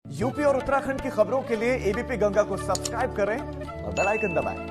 UP और उत्तराखंड की खबरों के लिए एबीपी गंगा को सब्सक्राइब करें और बेल आइकन दबाएं।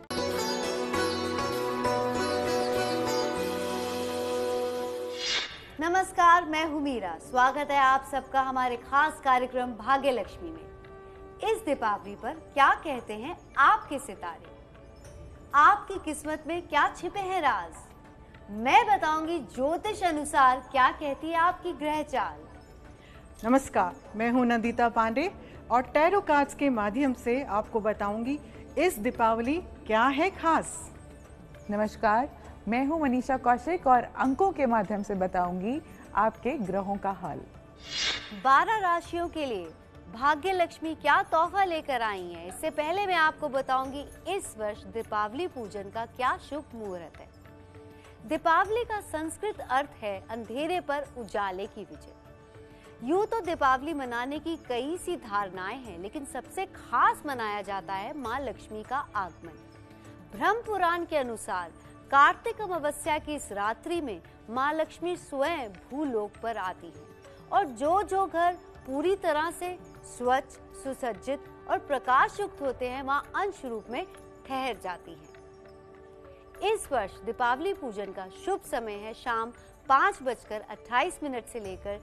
नमस्कार, मैं हूं मीरा। स्वागत है आप सबका हमारे खास कार्यक्रम भाग्य लक्ष्मी में। इस दीपावली पर क्या कहते हैं आपके सितारे? आपकी किस्मत में क्या छिपे हैं राज? मैं बताऊंगी ज्योतिष अनुसार क्या कहती है आपकी ग्रह चाल। नमस्कार, मैं हूं नंदिता पांडे और टैरो कार्ड्स के माध्यम से आपको बताऊंगी इस दीपावली क्या है खास। नमस्कार, मैं हूं मनीषा कौशिक और अंकों के माध्यम से बताऊंगी आपके ग्रहों का हाल। 12 राशियों के लिए भाग्य लक्ष्मी क्या तोहफा लेकर आई है, इससे पहले मैं आपको बताऊंगी इस वर्ष दीपावली पूजन का क्या शुभ मुहूर्त है। दीपावली का संस्कृत अर्थ है अंधेरे पर उजाले की विजय। यूं तो दीपावली मनाने की कई सी धारणाएं हैं, लेकिन सबसे खास मनाया जाता है मां लक्ष्मी का आगमन। ब्रह्म पुराण के अनुसार कार्तिक अमावस्या की इस रात्रि में मां लक्ष्मी स्वयं भूलोक पर आती है और जो घर पूरी तरह से स्वच्छ, सुसज्जित और प्रकाश युक्त होते हैं वहां अंश रूप में ठहर जाती है। इस वर्ष दीपावली पूजन का शुभ समय है शाम 5:28 से लेकर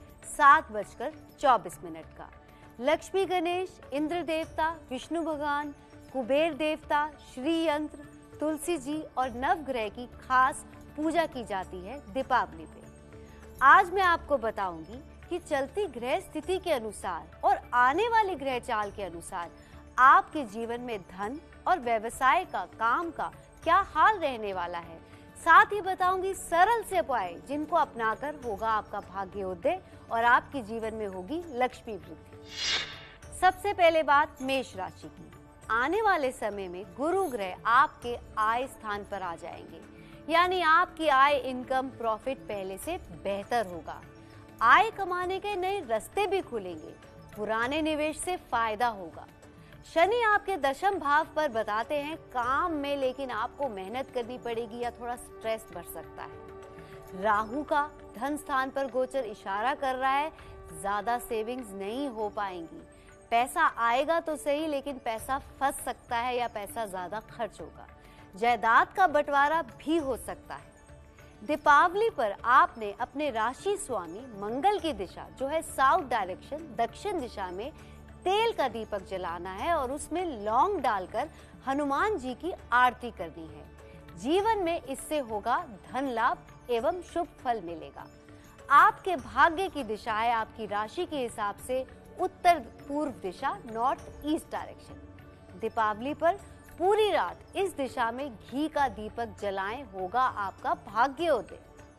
7:24 का। लक्ष्मी गणेश, इंद्र देवता, विष्णु भगवान, कुबेर देवता, श्री यंत्र, तुलसी जी और नवग्रह की खास पूजा की जाती है दीपावली पे। आज मैं आपको बताऊंगी कि चलती ग्रह स्थिति के अनुसार और आने वाली ग्रह चाल के अनुसार आपके जीवन में धन और व्यवसाय का, काम का क्या हाल रहने वाला है। साथ ही बताऊंगी सरल से उपाय जिनको अपनाकर होगा आपका भाग्योदय और आपके जीवन में होगी लक्ष्मी वृद्धि। सबसे पहले बात मेष राशि की। आने वाले समय में गुरु ग्रह आपके आय स्थान पर आ जाएंगे, यानी आपकी आय, इनकम, प्रॉफिट पहले से बेहतर होगा। आय कमाने के नए रास्ते भी खुलेंगे, पुराने निवेश से फायदा होगा। शनि आपके दशम भाव पर बताते हैं काम में, लेकिन आपको मेहनत करनी पड़ेगी या थोड़ा स्ट्रेस बढ़ सकता है। राहु का धन स्थान पर गोचर इशारा कर रहा है ज्यादा सेविंग्स नहीं हो पाएंगी। पैसा आएगा तो सही, लेकिन पैसा फंस सकता है या पैसा ज्यादा खर्च होगा। जायदाद का बंटवारा भी हो सकता है। दीपावली पर आपने अपने राशि स्वामी मंगल की दिशा जो है साउथ डायरेक्शन, दक्षिण दिशा में तेल का दीपक जलाना है और उसमें लौंग डालकर हनुमान जी की आरती करनी है। जीवन में इससे होगा धन लाभ एवं शुभ फल मिलेगा। आपके भाग्य की दिशा है आपकी राशि के हिसाब से उत्तर पूर्व दिशा, नॉर्थ ईस्ट डायरेक्शन। दीपावली पर पूरी रात इस दिशा में घी का दीपक जलाएं, होगा आपका भाग्योदय।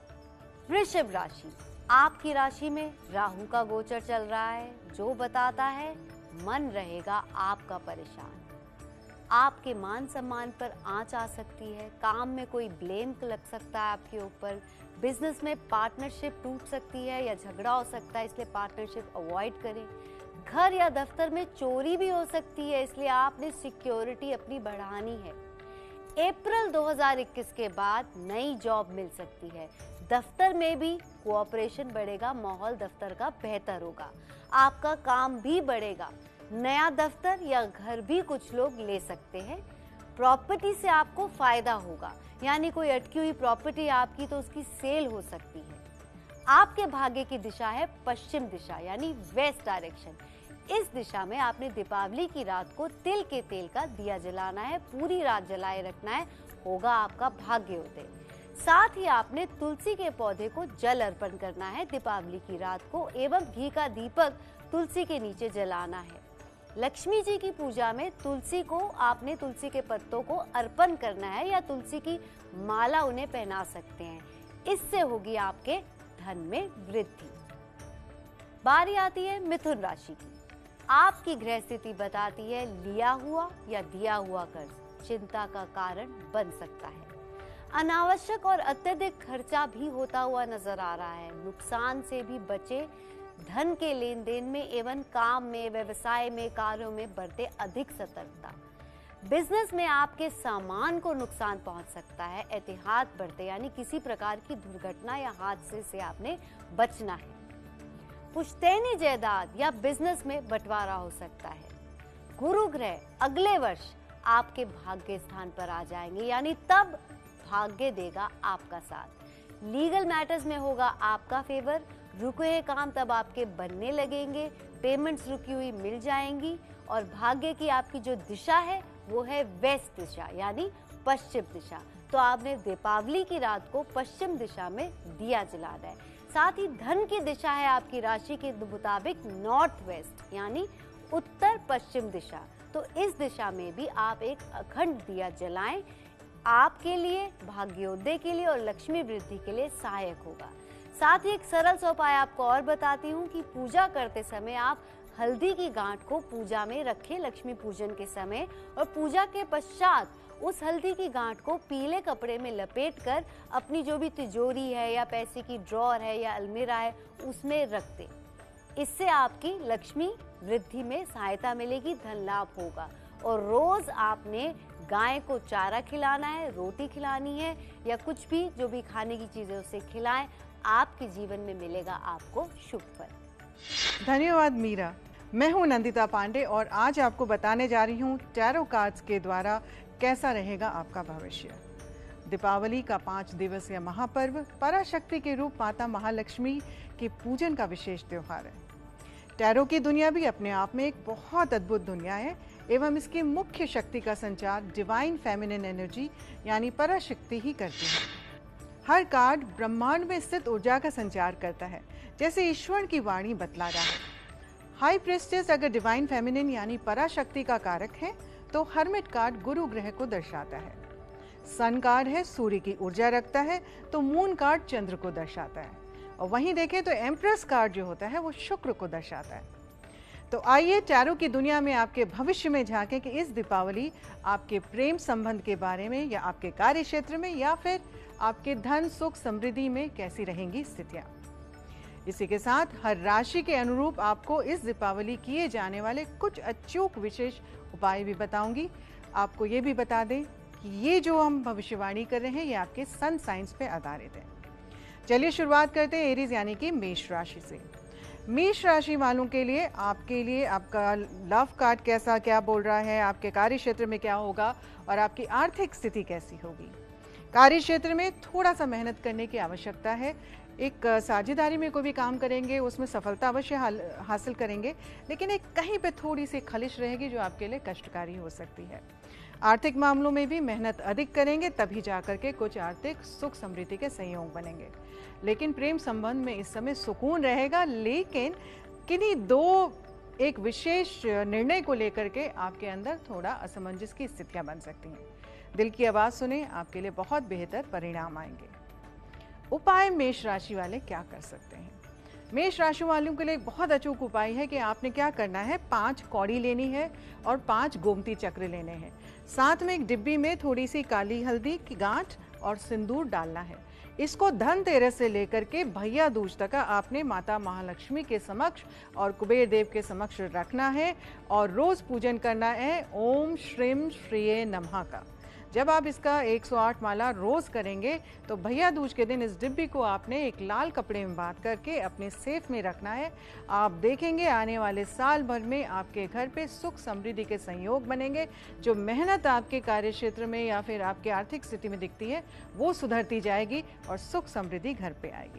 वृषभ राशि। आपकी राशि में राहु का गोचर चल रहा है जो बताता है मन रहेगा आपका परेशान। आपके मान सम्मान पर आंच आ सकती है। काम में कोई ब्लेम लग सकता है आपके ऊपर। बिजनेस में पार्टनरशिप टूट सकती है या झगड़ा हो सकता है, इसलिए पार्टनरशिप अवॉइड करें। घर या दफ्तर में चोरी भी हो सकती है, इसलिए आपने सिक्योरिटी अपनी बढ़ानी है। अप्रैल 2021 के बाद नई जॉब मिल सकती है। दफ्तर में भी कोऑपरेशन बढ़ेगा, माहौल दफ्तर का बेहतर होगा, आपका काम भी बढ़ेगा। नया दफ्तर या घर भी कुछ लोग ले सकते हैं। प्रॉपर्टी से आपको फायदा होगा, यानी कोई अटकी हुई प्रॉपर्टी आपकी तो उसकी सेल हो सकती है। आपके भाग्य की दिशा है पश्चिम दिशा, यानी वेस्ट डायरेक्शन। इस दिशा में आपने दीपावली की रात को तिल के तेल का दिया जलाना है, पूरी रात जलाए रखना है, होगा आपका भाग्योदय। साथ ही आपने तुलसी के पौधे को जल अर्पण करना है दीपावली की रात को, एवं घी का दीपक तुलसी के नीचे जलाना है। लक्ष्मी जी की पूजा में तुलसी को आपने तुलसी के पत्तों को अर्पण करना है या तुलसी की माला उन्हें पहना सकते हैं। इससे होगी आपके धन में वृद्धि। बारी आती है मिथुन राशि की। आपकी ग्रह स्थिति बताती है लिया हुआ या दिया हुआ कर्ज चिंता का कारण बन सकता है। अनावश्यक और अत्यधिक खर्चा भी होता हुआ नजर आ रहा है। नुकसान से भी बचे। धन के लेन देन में एवं काम में, व्यवसाय में, कार्यों में बरते अधिक सतर्कता। बिजनेस में आपके सामान को नुकसान पहुंच सकता है। एहतियात बरते, यानी किसी प्रकार की दुर्घटना या हादसे से आपने बचना है। पुश्तैनी जायदाद या बिजनेस में बंटवारा हो सकता है। गुरु ग्रह अगले वर्ष आपके भाग्य स्थान पर आ जाएंगे, यानी तब भाग्य देगा आपका साथ। लीगल मैटर्स में होगा आपका फेवर, रुके हुए काम तब आपके बनने लगेंगे, पेमेंट्स रुकी हुई मिल जाएंगी और भाग्य की आपकी जो दिशा है वो है वेस्ट दिशा यानी पश्चिम दिशा। तो आपने दीपावली की रात को पश्चिम दिशा में दिया जलाना है। साथ ही धन की दिशा है आपकी राशि के मुताबिक नॉर्थ वेस्ट यानी उत्तर पश्चिम दिशा। तो इस दिशा में भी आप एक अखंड दिया जलाएं, आपके लिए, भाग्योदय के लिए और लक्ष्मी वृद्धि के लिए सहायक होगा। साथ ही एक सरल सा उपाय आपको और बताती हूँ कि पूजा करते समय आप हल्दी की गांठ को पूजा में रखें लक्ष्मी पूजन के समय, और पूजा के पश्चात उस हल्दी की गांठ को पीले कपड़े में लपेटकर अपनी जो भी तिजोरी है या पैसे की ड्रॉर है या अलमीरा है उसमें रख दें। इससे आपकी लक्ष्मी वृद्धि में सहायता मिलेगी, धन लाभ होगा। और रोज आपने गाय को चारा खिलाना है, रोटी खिलानी है या कुछ भी जो भी खाने की चीजें उसे खिलाएं, आपके जीवन में मिलेगा आपको शुभ फल। धन्यवाद मीरा। मैं हूं नंदिता पांडे और आज आपको बताने जा रही हूं टैरो कार्ड्स के द्वारा कैसा रहेगा आपका भविष्य। दीपावली का 5 दिवसीय महापर्व पराशक्ति के रूप माता महालक्ष्मी के पूजन का विशेष त्योहार है। टैरो की दुनिया भी अपने आप में एक बहुत अद्भुत दुनिया है एवं इसकी मुख्य शक्ति का संचार डिवाइन फेमिनिन एनर्जी यानी पराशक्ति ही करती है। हर कार्ड ब्रह्मांड में स्थित ऊर्जा का संचार करता है, जैसे ईश्वर की वाणी बतला रहा है। हाई प्रेस्टेस अगर डिवाइन फेमिनिन यानी पराशक्ति का कारक है तो हर्मिट कार्ड गुरु ग्रह को दर्शाता है। सन कार्ड है सूर्य की ऊर्जा रखता है तो मून कार्ड चंद्र को दर्शाता है। और वहीं देखें तो एम्प्रेस कार्ड जो होता है वो शुक्र को दर्शाता है। तो आइए टैरो की दुनिया में आपके भविष्य में झांकें कि इस दीपावली आपके प्रेम संबंध के बारे में या आपके कार्य क्षेत्र में या फिर आपके धन सुख समृद्धि में कैसी रहेंगी स्थितियां। इसी के साथ हर राशि के अनुरूप आपको इस दीपावली किए जाने वाले कुछ अचूक विशेष उपाय भी बताऊंगी। आपको ये भी बता दें कि ये जो हम भविष्यवाणी कर रहे हैं ये आपके सन साइंस पे आधारित है। चलिए शुरुआत करते हैं एरीज यानी कि मेष राशि से। मेष राशि वालों के लिए आपका लव कार्ड कैसा क्या बोल रहा है, आपके कार्य क्षेत्र में क्या होगा और आपकी आर्थिक स्थिति कैसी होगी। कार्य क्षेत्र में थोड़ा सा मेहनत करने की आवश्यकता है। एक साझेदारी में कोई भी काम करेंगे उसमें सफलता अवश्य हासिल करेंगे, लेकिन एक कहीं पे थोड़ी सी खलिश रहेगी जो आपके लिए कष्टकारी हो सकती है। आर्थिक मामलों में भी मेहनत अधिक करेंगे तभी जाकर के कुछ आर्थिक सुख समृद्धि के संयोग बनेंगे। लेकिन प्रेम संबंध में इस समय सुकून रहेगा, लेकिन किन्हीं दो एक विशेष निर्णय को लेकर के आपके अंदर थोड़ा असमंजस की स्थितियां बन सकती हैं। दिल की आवाज़ सुने, आपके लिए बहुत बेहतर परिणाम आएंगे। उपाय मेष राशि वाले क्या कर सकते हैं। मेष राशि वालों के लिए बहुत अचूक उपाय है कि आपने क्या करना है, 5 कौड़ी लेनी है और 5 गोमती चक्र लेने हैं। साथ में एक डिब्बी में थोड़ी सी काली हल्दी की गांठ और सिंदूर डालना है। इसको धनतेरस से लेकर के भैया दूज तक आपने माता महालक्ष्मी के समक्ष और कुबेर देव के समक्ष रखना है और रोज पूजन करना है ओम श्रीम श्रीये नमः का। जब आप इसका 108 माला रोज करेंगे तो भैया दूज के दिन इस डिब्बी को आपने एक लाल कपड़े में बांध करके अपने सेफ में रखना है। आप देखेंगे आने वाले साल भर में आपके घर पे सुख समृद्धि के संयोग बनेंगे। जो मेहनत आपके कार्य क्षेत्र में या फिर आपके आर्थिक स्थिति में दिखती है वो सुधरती जाएगी और सुख समृद्धि घर पे आएगी।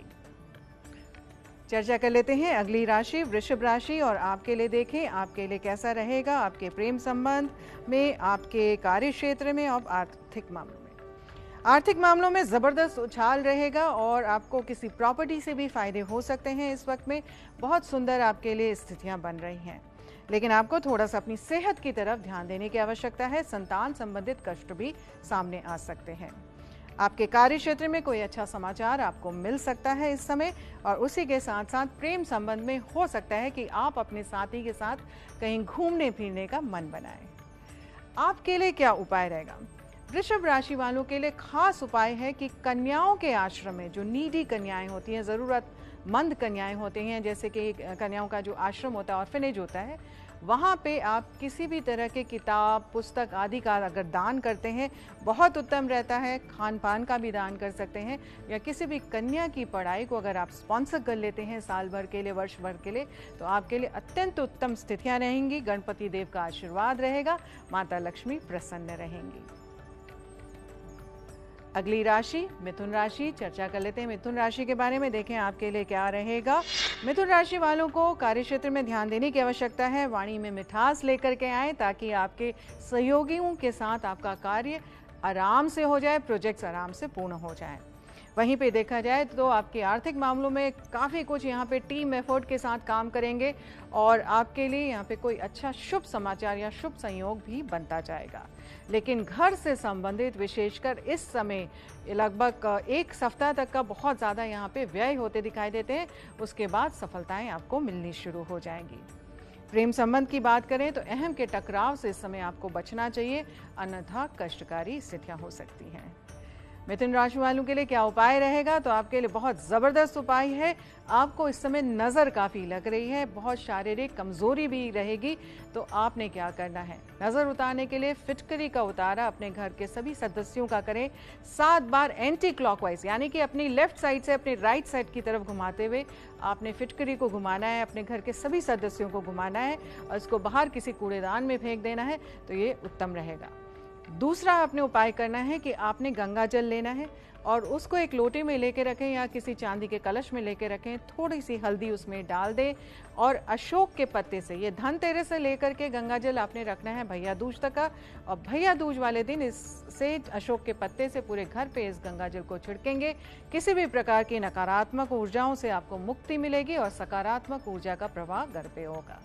चर्चा कर लेते हैं अगली राशि वृषभ राशि और आपके लिए देखें आपके लिए कैसा रहेगा आपके प्रेम संबंध में, आपके कार्य क्षेत्र में और आर्थिक मामलों में। आर्थिक मामलों में ज़बरदस्त उछाल रहेगा और आपको किसी प्रॉपर्टी से भी फायदे हो सकते हैं। इस वक्त में बहुत सुंदर आपके लिए स्थितियां बन रही हैं, लेकिन आपको थोड़ा सा अपनी सेहत की तरफ ध्यान देने की आवश्यकता है। संतान संबंधित कष्ट भी सामने आ सकते हैं। आपके कार्य क्षेत्र में कोई अच्छा समाचार आपको मिल सकता है इस समय, और उसी के साथ साथ प्रेम संबंध में हो सकता है कि आप अपने साथी के साथ कहीं घूमने फिरने का मन बनाएं। आपके लिए क्या उपाय रहेगा। वृषभ राशि वालों के लिए खास उपाय है कि कन्याओं के आश्रम में जो नीडी कन्याएं होती हैं, ज़रूरतमंद कन्याएं होती हैं, जैसे कि कन्याओं का जो आश्रम होता है ऑर्फनेज होता है, वहाँ पे आप किसी भी तरह के किताब पुस्तक आदि का अगर दान करते हैं बहुत उत्तम रहता है। खान पान का भी दान कर सकते हैं, या किसी भी कन्या की पढ़ाई को अगर आप स्पॉन्सर कर लेते हैं साल भर के लिए, वर्ष भर के लिए, तो आपके लिए अत्यंत उत्तम स्थितियाँ रहेंगी। गणपति देव का आशीर्वाद रहेगा, माता लक्ष्मी प्रसन्न रहेंगी। अगली राशि मिथुन राशि, चर्चा कर लेते हैं मिथुन राशि के बारे में। देखें आपके लिए क्या रहेगा। मिथुन राशि वालों को कार्यक्षेत्र में ध्यान देने की आवश्यकता है। वाणी में मिठास लेकर के आए ताकि आपके सहयोगियों के साथ आपका कार्य आराम से हो जाए, प्रोजेक्ट्स आराम से पूर्ण हो जाए। वहीं पे देखा जाए तो आपके आर्थिक मामलों में काफ़ी कुछ यहाँ पे टीम एफर्ट के साथ काम करेंगे और आपके लिए यहाँ पे कोई अच्छा शुभ समाचार या शुभ संयोग भी बनता जाएगा। लेकिन घर से संबंधित विशेषकर इस समय लगभग एक सप्ताह तक का बहुत ज़्यादा यहाँ पे व्यय होते दिखाई देते हैं। उसके बाद सफलताएं आपको मिलनी शुरू हो जाएंगी। प्रेम संबंध की बात करें तो अहम के टकराव से इस समय आपको बचना चाहिए, अन्यथा कष्टकारी स्थितियां हो सकती हैं। मिथुन राशि वालों के लिए क्या उपाय रहेगा, तो आपके लिए बहुत ज़बरदस्त उपाय है। आपको इस समय नज़र काफ़ी लग रही है, बहुत शारीरिक कमज़ोरी भी रहेगी। तो आपने क्या करना है, नज़र उतारने के लिए फिटकरी का उतारा अपने घर के सभी सदस्यों का करें 7 बार एंटी क्लॉकवाइज, यानी कि अपनी लेफ्ट साइड से अपनी राइट साइड की तरफ घुमाते हुए आपने फिटकरी को घुमाना है, अपने घर के सभी सदस्यों को घुमाना है और इसको बाहर किसी कूड़ेदान में फेंक देना है, तो ये उत्तम रहेगा। दूसरा आपने उपाय करना है कि आपने गंगा जल लेना है और उसको एक लोटे में लेके रखें या किसी चांदी के कलश में लेके रखें, थोड़ी सी हल्दी उसमें डाल दें और अशोक के पत्ते से, ये धनतेरस से लेकर के गंगा जल आपने रखना है भैया दूज तक का, और भैया दूज वाले दिन इससे अशोक के पत्ते से पूरे घर पे इस गंगा जल को छिड़केंगे। किसी भी प्रकार की नकारात्मक ऊर्जाओं से आपको मुक्ति मिलेगी और सकारात्मक ऊर्जा का प्रवाह घर पे होगा।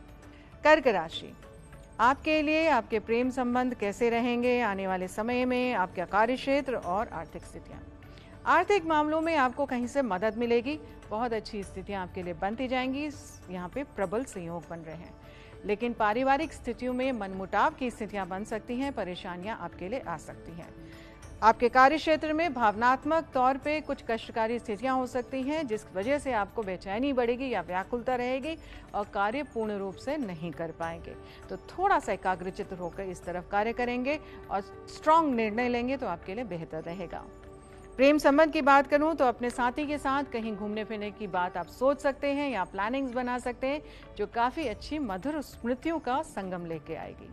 कर्क राशि, आपके लिए आपके प्रेम संबंध कैसे रहेंगे आने वाले समय में, आपका कार्यक्षेत्र और आर्थिक स्थितियाँ। आर्थिक मामलों में आपको कहीं से मदद मिलेगी, बहुत अच्छी स्थितियाँ आपके लिए बनती जाएंगी। यहाँ पे प्रबल संयोग बन रहे हैं, लेकिन पारिवारिक स्थितियों में मनमुटाव की स्थितियाँ बन सकती हैं, परेशानियाँ आपके लिए आ सकती हैं। आपके कार्यक्षेत्र में भावनात्मक तौर पे कुछ कष्टकारी स्थितियां हो सकती हैं, जिस वजह से आपको बेचैनी बढ़ेगी या व्याकुलता रहेगी और कार्य पूर्ण रूप से नहीं कर पाएंगे। तो थोड़ा सा एकाग्रचित्त होकर इस तरफ कार्य करेंगे और स्ट्रांग निर्णय लेंगे तो आपके लिए बेहतर रहेगा। प्रेम संबंध की बात करूं तो अपने साथी के साथ कहीं घूमने फिरने की बात आप सोच सकते हैं या प्लानिंग्स बना सकते हैं, जो काफ़ी अच्छी मधुर स्मृतियों का संगम लेके आएगी।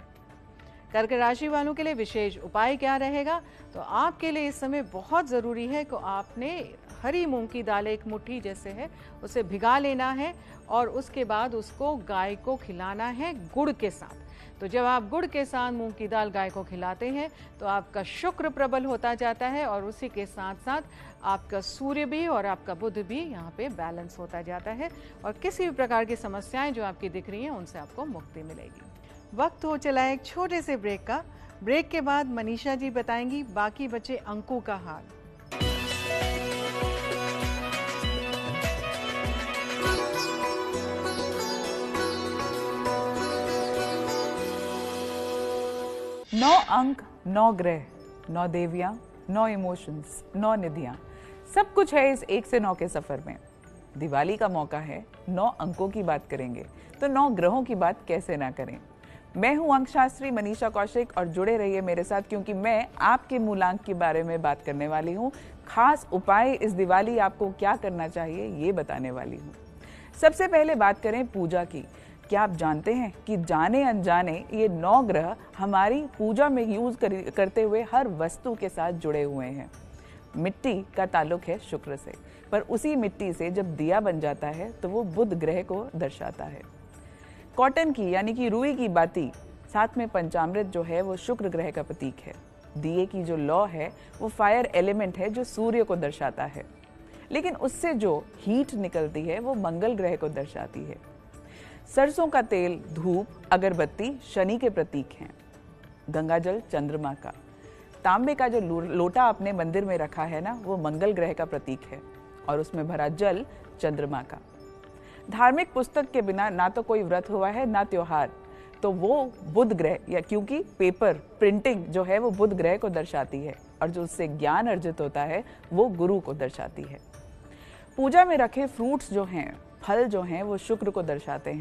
कर्क राशि वालों के लिए विशेष उपाय क्या रहेगा, तो आपके लिए इस समय बहुत ज़रूरी है कि आपने हरी मूंग की दाल एक मुट्ठी जैसे है उसे भिगा लेना है और उसके बाद उसको गाय को खिलाना है गुड़ के साथ। तो जब आप गुड़ के साथ मूंग की दाल गाय को खिलाते हैं तो आपका शुक्र प्रबल होता जाता है और उसी के साथ साथ आपका सूर्य भी और आपका बुध भी यहाँ पे बैलेंस होता जाता है और किसी भी प्रकार की समस्याएं जो आपकी दिख रही हैं उनसे आपको मुक्ति मिलेगी। वक्त हो चला एक छोटे से ब्रेक का। ब्रेक के बाद मनीषा जी बताएंगी बाकी बचे अंकों का हाल। नौ अंक, 9 ग्रह, 9 देवियां, 9 इमोशंस, 9 निधियां, सब कुछ है इस 1 से 9 के सफर में। दिवाली का मौका है, 9 अंकों की बात करेंगे तो 9 ग्रहों की बात कैसे ना करें। मैं हूं अंक शास्त्री मनीषा कौशिक और जुड़े रहिए मेरे साथ क्योंकि मैं आपके मूलांक के बारे में बात करने वाली हूं। खास उपाय इस दिवाली आपको क्या करना चाहिए ये बताने वाली हूं। सबसे पहले बात करें पूजा की। क्या आप जानते हैं कि जाने अनजाने ये 9 ग्रह हमारी पूजा में यूज करते हुए हर वस्तु के साथ जुड़े हुए हैं। मिट्टी का ताल्लुक है शुक्र से, पर उसी मिट्टी से जब दिया बन जाता है तो वो बुध ग्रह को दर्शाता है। कॉटन की यानी कि रुई की बाती, साथ में पंचामृत जो है वो शुक्र ग्रह का प्रतीक है। दिए की जो लौ है वो फायर एलिमेंट है जो सूर्य को दर्शाता है, लेकिन उससे जो हीट निकलती है वो मंगल ग्रह को दर्शाती है। सरसों का तेल, धूप, अगरबत्ती शनि के प्रतीक हैं। गंगाजल चंद्रमा का। तांबे का जो लोटा अपने मंदिर में रखा है ना, वो मंगल ग्रह का प्रतीक है और उसमें भरा जल चंद्रमा का। धार्मिक पुस्तक के बिना ना तो कोई व्रत हुआ है ना त्योहार, तो वो बुध ग्रह, या क्योंकि पेपर प्रिंटिंग जो है वो बुध ग्रह को दर्शाती है और जो उससे ज्ञान अर्जित होता है वो गुरु को दर्शाती है। पूजा में रखे फ्रूट्स जो हैं, फल जो हैं, वो शुक्र को दर्शाते हैं।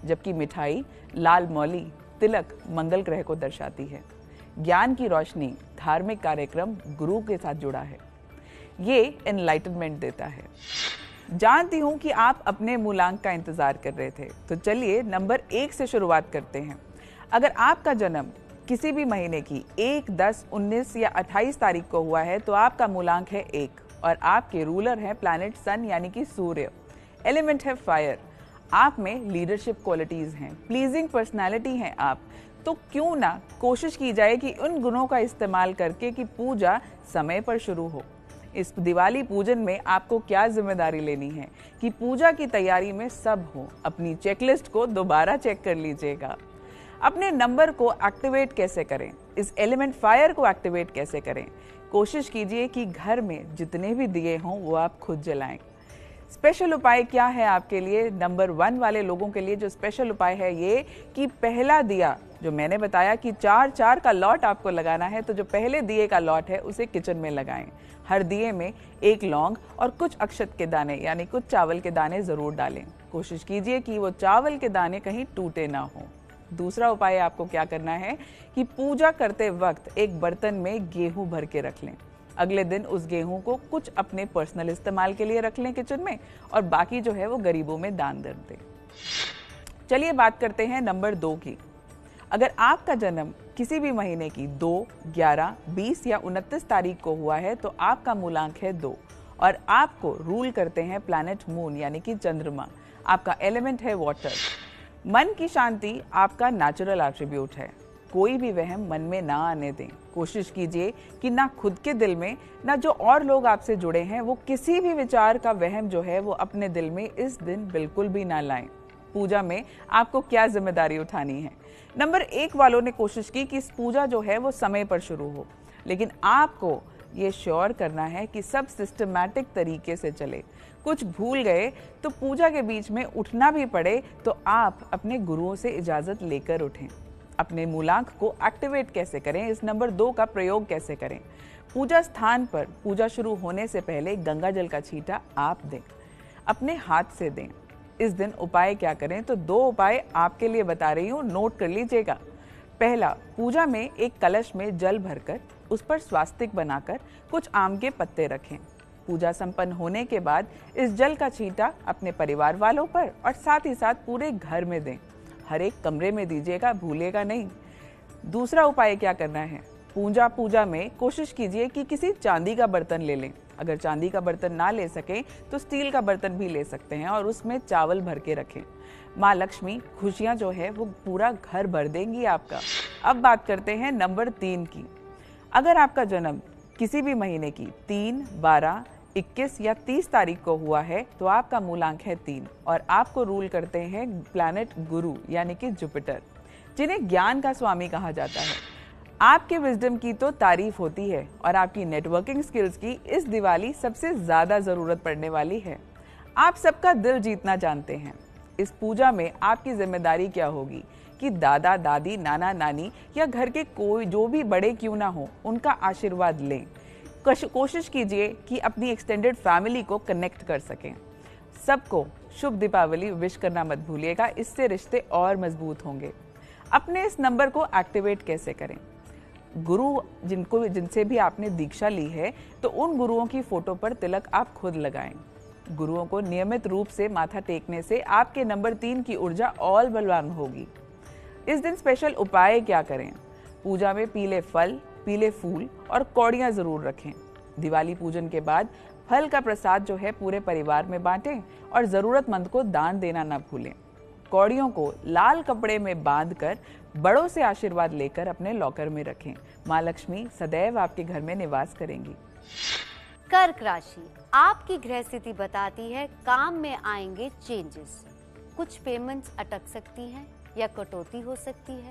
जबकि मिठाई, लाल मौली, तिलक मंगल ग्रह को दर्शाती है। ज्ञान की रोशनी, धार्मिक कार्यक्रम गुरु के साथ जुड़ा है। ये एनलाइटनमेंट देता है। जानती हूं कि आप अपने मूलांक का इंतजार कर रहे थे, तो चलिए नंबर 1 से शुरुआत करते हैं। अगर आपका जन्म किसी भी महीने की 1, 10, 19 या 28 तारीख को हुआ है तो आपका मूलांक है 1 और आपके रूलर है प्लैनेट सन यानी कि सूर्य। एलिमेंट है फायर। आप में लीडरशिप क्वालिटीज हैं, प्लीजिंग पर्सनालिटी हैं आप, तो क्यों ना कोशिश की जाए कि उन गुणों का इस्तेमाल करके कि पूजा समय पर शुरू हो। इस दिवाली पूजन में आपको क्या जिम्मेदारी लेनी है कि पूजा की तैयारी में सब हो। अपनी चेकलिस्ट को दोबारा चेक कर लीजिएगा। अपने नंबर को एक्टिवेट कैसे करें, इस एलिमेंट फायर को एक्टिवेट कैसे करें। कोशिश कीजिए कि घर में जितने भी दिए हों वो आप खुद जलाएं। स्पेशल उपाय क्या है आपके लिए? नंबर 1 वाले लोगों के लिए जो स्पेशल उपाय है ये कि पहला दिया जो मैंने बताया कि 4-4 का लॉट आपको लगाना है, तो जो पहले दिए का लॉट है उसे किचन में लगाएं। हर दिए में 1 लौंग और कुछ अक्षत के दाने यानी कुछ चावल के दाने जरूर डालें। कोशिश कीजिए कि वो चावल के दाने कहीं टूटे ना हो। दूसरा उपाय आपको क्या करना है कि पूजा करते वक्त एक बर्तन में गेहूं भर के रख लें। अगले दिन उस गेहूं को कुछ अपने पर्सनल इस्तेमाल के लिए रख लें किचन में और बाकी जो है वो गरीबों में दान दे दें। चलिए बात करते हैं नंबर 2 की। अगर आपका जन्म किसी भी महीने की 2, 11, 20 या 29 तारीख को हुआ है तो आपका मूलांक है 2 और आपको रूल करते हैं प्लैनेट मून यानी कि चंद्रमा। आपका एलिमेंट है वाटर। मन की शांति आपका नेचुरल एट्रीब्यूट है। कोई भी वहम मन में ना आने दें। कोशिश कीजिए कि ना खुद के दिल में ना जो और लोग आपसे जुड़े हैं वो किसी भी विचार का वहम जो है वो अपने दिल में इस दिन बिल्कुल भी ना लाएं। पूजा में आपको क्या जिम्मेदारी उठानी है? नंबर 1 वालों ने कोशिश की कि इस पूजा जो है वो समय पर शुरू हो, लेकिन आपको ये श्योर करना है कि सब सिस्टमैटिक तरीके से चले। कुछ भूल गए तो पूजा के बीच में उठना भी पड़े तो आप अपने गुरुओं से इजाजत लेकर उठें। अपने मूलांक को एक्टिवेट कैसे करें, इस नंबर 2 का प्रयोग कैसे करें? पूजा स्थान पर पूजा शुरू होने से पहले गंगा जल का छींटा आप दें, अपने हाथ से दें। इस दिन उपाय क्या करें? तो 2 उपाय आपके लिए बता रही हूँ, नोट कर लीजिएगा। पहला, पूजा में एक कलश में जल भरकर उस पर स्वास्तिक बनाकर कुछ आम के पत्ते रखें। पूजा संपन्न होने के बाद इस जल का छींटा अपने परिवार वालों पर और साथ ही साथ पूरे घर में दें। हर एक कमरे में दीजिएगा, भूलेगा नहीं। दूसरा उपाय क्या करना है? पूजा में कोशिश कीजिए कि किसी चांदी का बर्तन ले लें। अगर चांदी का बर्तन ना ले सकें तो स्टील का बर्तन भी ले सकते हैं और उसमें चावल भर के रखें। माँ लक्ष्मी खुशियाँ जो है वो पूरा घर भर देंगी आपका। अब बात करते हैं नंबर 3 की। अगर आपका जन्म किसी भी महीने की 3, 12, 21 या 30 तारीख को हुआ है तो आपका मूलांक है 3 और आपको रूल करते हैं प्लैनेट गुरु यानी कि जुपिटर, जिन्हें ज्ञान का स्वामी कहा जाता है। आपके विजडम की तो तारीफ होती है और आपकी नेटवर्किंग स्किल्स की इस दिवाली सबसे ज्यादा जरूरत पड़ने वाली है। आप सबका दिल जीतना जानते हैं। इस पूजा में आपकी जिम्मेदारी क्या होगी कि दादा दादी, नाना नानी या घर के कोई जो भी बड़े क्यों ना हो उनका आशीर्वाद लें। कोशिश कीजिए कि अपनी एक्सटेंडेड फैमिली को कनेक्ट कर सकें। सबको शुभ दीपावली विश करना मत भूलिएगा, इससे रिश्ते और मजबूत होंगे। अपने इस नंबर को एक्टिवेट कैसे करें? गुरु जिनसे भी आपने दीक्षा ली है तो उन गुरुओं की फोटो पर तिलक आप खुद लगाएं। गुरुओं को नियमित रूप से माथा टेकने से आपके नंबर 3 की ऊर्जा और बलवान होगी। इस दिन स्पेशल उपाय क्या करें? पूजा में पीले फल, पीले फूल और कौड़ियाँ जरूर रखें। दिवाली पूजन के बाद फल का प्रसाद जो है पूरे परिवार में बांटें और जरूरतमंद को दान देना ना भूलें। कौड़ियों को लाल कपड़े में बांधकर बड़ों से आशीर्वाद लेकर अपने लॉकर में रखें। माँ लक्ष्मी सदैव आपके घर में निवास करेंगी। कर्क राशि, आपकी ग्रह स्थिति बताती है काम में आएंगे चेंजेस। कुछ पेमेंट्स अटक सकती हैं या कटौती हो सकती है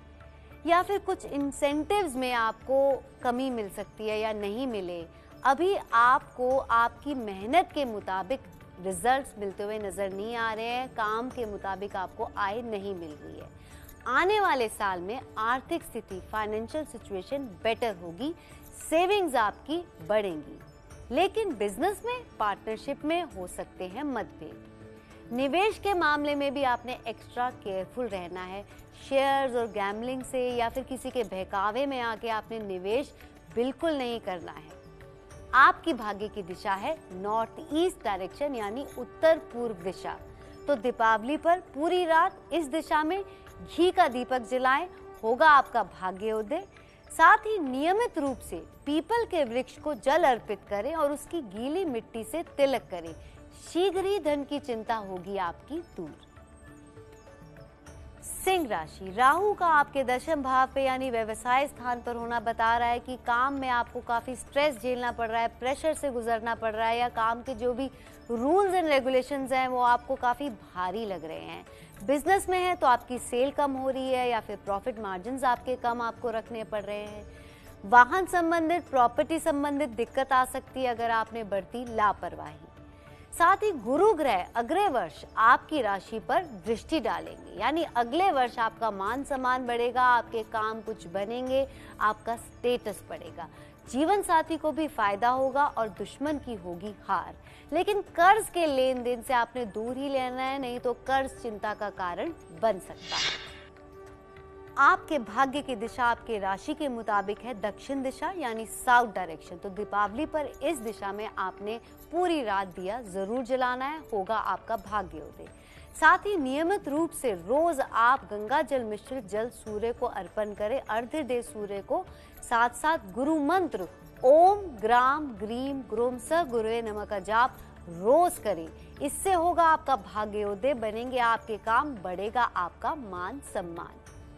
या फिर कुछ इंसेंटिव्स में आपको कमी मिल सकती है या नहीं मिले। अभी आपको आपकी मेहनत के मुताबिक रिजल्ट्स मिलते हुए नजर नहीं आ रहे हैं। काम के मुताबिक आपको आय नहीं मिल रही है। आने वाले साल में आर्थिक स्थिति, फाइनेंशियल सिचुएशन बेटर होगी, सेविंग्स आपकी बढ़ेंगी, लेकिन बिजनेस में, पार्टनरशिप में हो सकते हैं मतभेद। निवेश के मामले में भी आपने एक्स्ट्रा केयरफुल रहना है। शेयर्स और गैम्बलिंग से या फिर किसी के बहकावे में आके आपने निवेश बिल्कुल नहीं करना है। आपकी भाग्य की दिशा है नॉर्थ ईस्ट डायरेक्शन यानी उत्तर पूर्व दिशा। तो दीपावली पर पूरी रात इस दिशा में घी का दीपक जलाएं, होगा आपका भाग्योदय। साथ ही नियमित रूप से पीपल के वृक्ष को जल अर्पित करें और उसकी गीली मिट्टी से तिलक करें। शीघ्र ही धन की चिंता होगी आपकी दूर। सिंह राशि, राहु का आपके दशम भाव पे यानी व्यवसाय स्थान पर होना बता रहा है कि काम में आपको काफी स्ट्रेस झेलना पड़ रहा है, प्रेशर से गुजरना पड़ रहा है, या काम के जो भी रूल्स एंड रेगुलेशंस हैं वो आपको काफी भारी लग रहे हैं। बिजनेस में है तो आपकी सेल कम हो रही है या फिर प्रॉफिट मार्जिन्स आपके कम आपको रखने पड़ रहे हैं। वाहन संबंधित, प्रॉपर्टी संबंधित दिक्कत आ सकती है अगर आपने बरती लापरवाही। साथ ही गुरु ग्रह अगले वर्ष आपकी राशि पर दृष्टि डालेंगे, यानी अगले वर्ष आपका मान सम्मान बढ़ेगा, आपके काम कुछ बनेंगे, आपका स्टेटस बढ़ेगा। जीवन साथी को भी फायदा होगा और दुश्मन की होगी हार। लेकिन कर्ज के लेन देन से आपने दूर ही लेना है, नहीं तो कर्ज चिंता का कारण बन सकता है। आपके भाग्य की दिशा आपके राशि के मुताबिक है दक्षिण दिशा यानी साउथ डायरेक्शन। तो दीपावली पर इस दिशा में आपने पूरी रात दिया जरूर जलाना है, होगा आपका भाग्योदय। साथ ही नियमित रूप से रोज आप गंगा जल मिश्रित जल सूर्य को अर्पण करें, अर्घ्य दे सूर्य को। साथ साथ गुरु मंत्र ओम ग्राम ग्रीम ग्रोम स गुरुवे नमः का जाप रोज करें। इससे होगा आपका भाग्योदय, बनेंगे आपके काम, बढ़ेगा आपका मान सम्मान।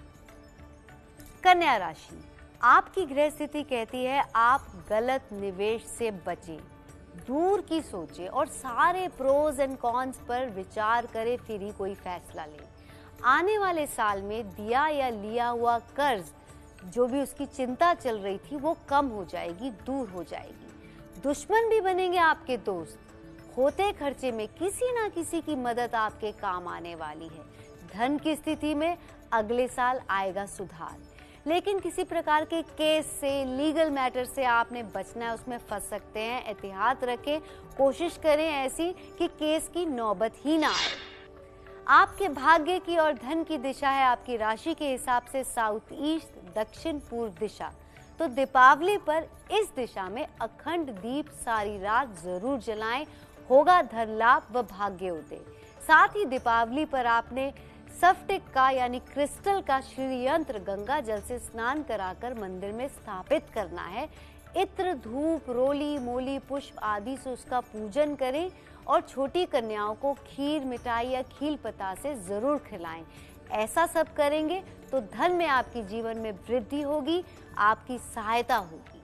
कन्या राशि, आपकी ग्रह स्थिति कहती है आप गलत निवेश से बचें, दूर की सोचें और सारे प्रोज एंड कॉन्स पर विचार करें, फिर ही कोई फैसला लें। आने वाले साल में दिया या लिया हुआ कर्ज जो भी उसकी चिंता चल रही थी वो कम हो जाएगी, दूर हो जाएगी। दुश्मन भी बनेंगे आपके दोस्त। होते खर्चे में किसी ना किसी की मदद आपके काम आने वाली है। धन की स्थिति में अगले साल आएगा सुधार, लेकिन किसी प्रकार के केस से, लीगल मैटर से आपने बचना है, उसमें फंस सकते हैं। एहतियात रखें, कोशिश करें ऐसी कि केस की नौबत ही ना आए। आपके भाग्य की और धन की दिशा है आपकी राशि के हिसाब से साउथ ईस्ट दक्षिण पूर्व दिशा। तो दीपावली पर इस दिशा में अखंड दीप सारी रात जरूर जलाएं, होगा धन लाभ व भाग्योदय। साथ ही दीपावली पर आपने स्फटिक का यानी क्रिस्टल का श्री यंत्र गंगा जल से स्नान कराकर मंदिर में स्थापित करना है। इत्र, धूप, रोली, मोली, पुष्प आदि से उसका पूजन करें और छोटी कन्याओं को खीर, मिठाई या खील पता से जरूर खिलाएं। ऐसा सब करेंगे तो धन में आपकी जीवन में वृद्धि होगी, आपकी सहायता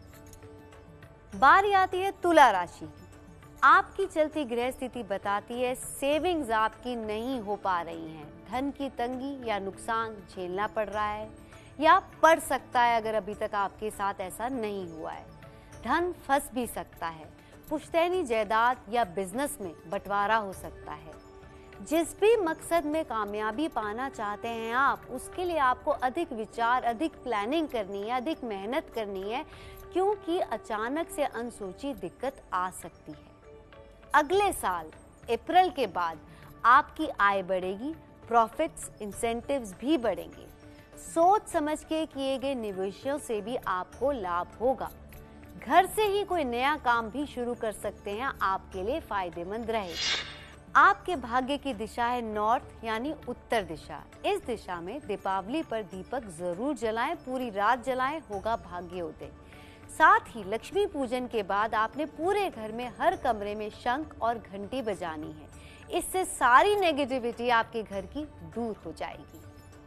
होगी। बारी आती है तुला राशि की। आपकी चलती ग्रह स्थिति बताती है सेविंग्स आपकी नहीं हो पा रही हैं, धन की तंगी या नुकसान झेलना पड़ रहा है या पड़ सकता है अगर अभी तक आपके साथ ऐसा नहीं हुआ है। धन फंस भी सकता है, पुश्तैनी जायदाद या बिजनेस में बंटवारा हो सकता है। जिस भी मकसद में कामयाबी पाना चाहते हैं आप, उसके लिए आपको अधिक विचार, अधिक प्लानिंग करनी है, अधिक मेहनत करनी है, क्योंकि अचानक से अनसोची दिक्कत आ सकती है। अगले साल अप्रैल के बाद आपकी आय बढ़ेगी, प्रॉफिट्स, इंसेंटिव्स भी बढ़ेंगे। सोच समझ के किए गए निवेशों से भी आपको लाभ होगा। घर से ही कोई नया काम भी शुरू कर सकते हैं, आपके लिए फायदेमंद रहेगा। आपके भाग्य की दिशा है नॉर्थ यानी उत्तर दिशा। इस दिशा में दीपावली पर दीपक जरूर जलाएं, पूरी रात जलाएं, होगा भाग्योदय। साथ ही लक्ष्मी पूजन के बाद आपने पूरे घर में हर कमरे में शंख और घंटी बजानी है। इससे सारी नेगेटिविटी आपके घर की दूर हो जाएगी।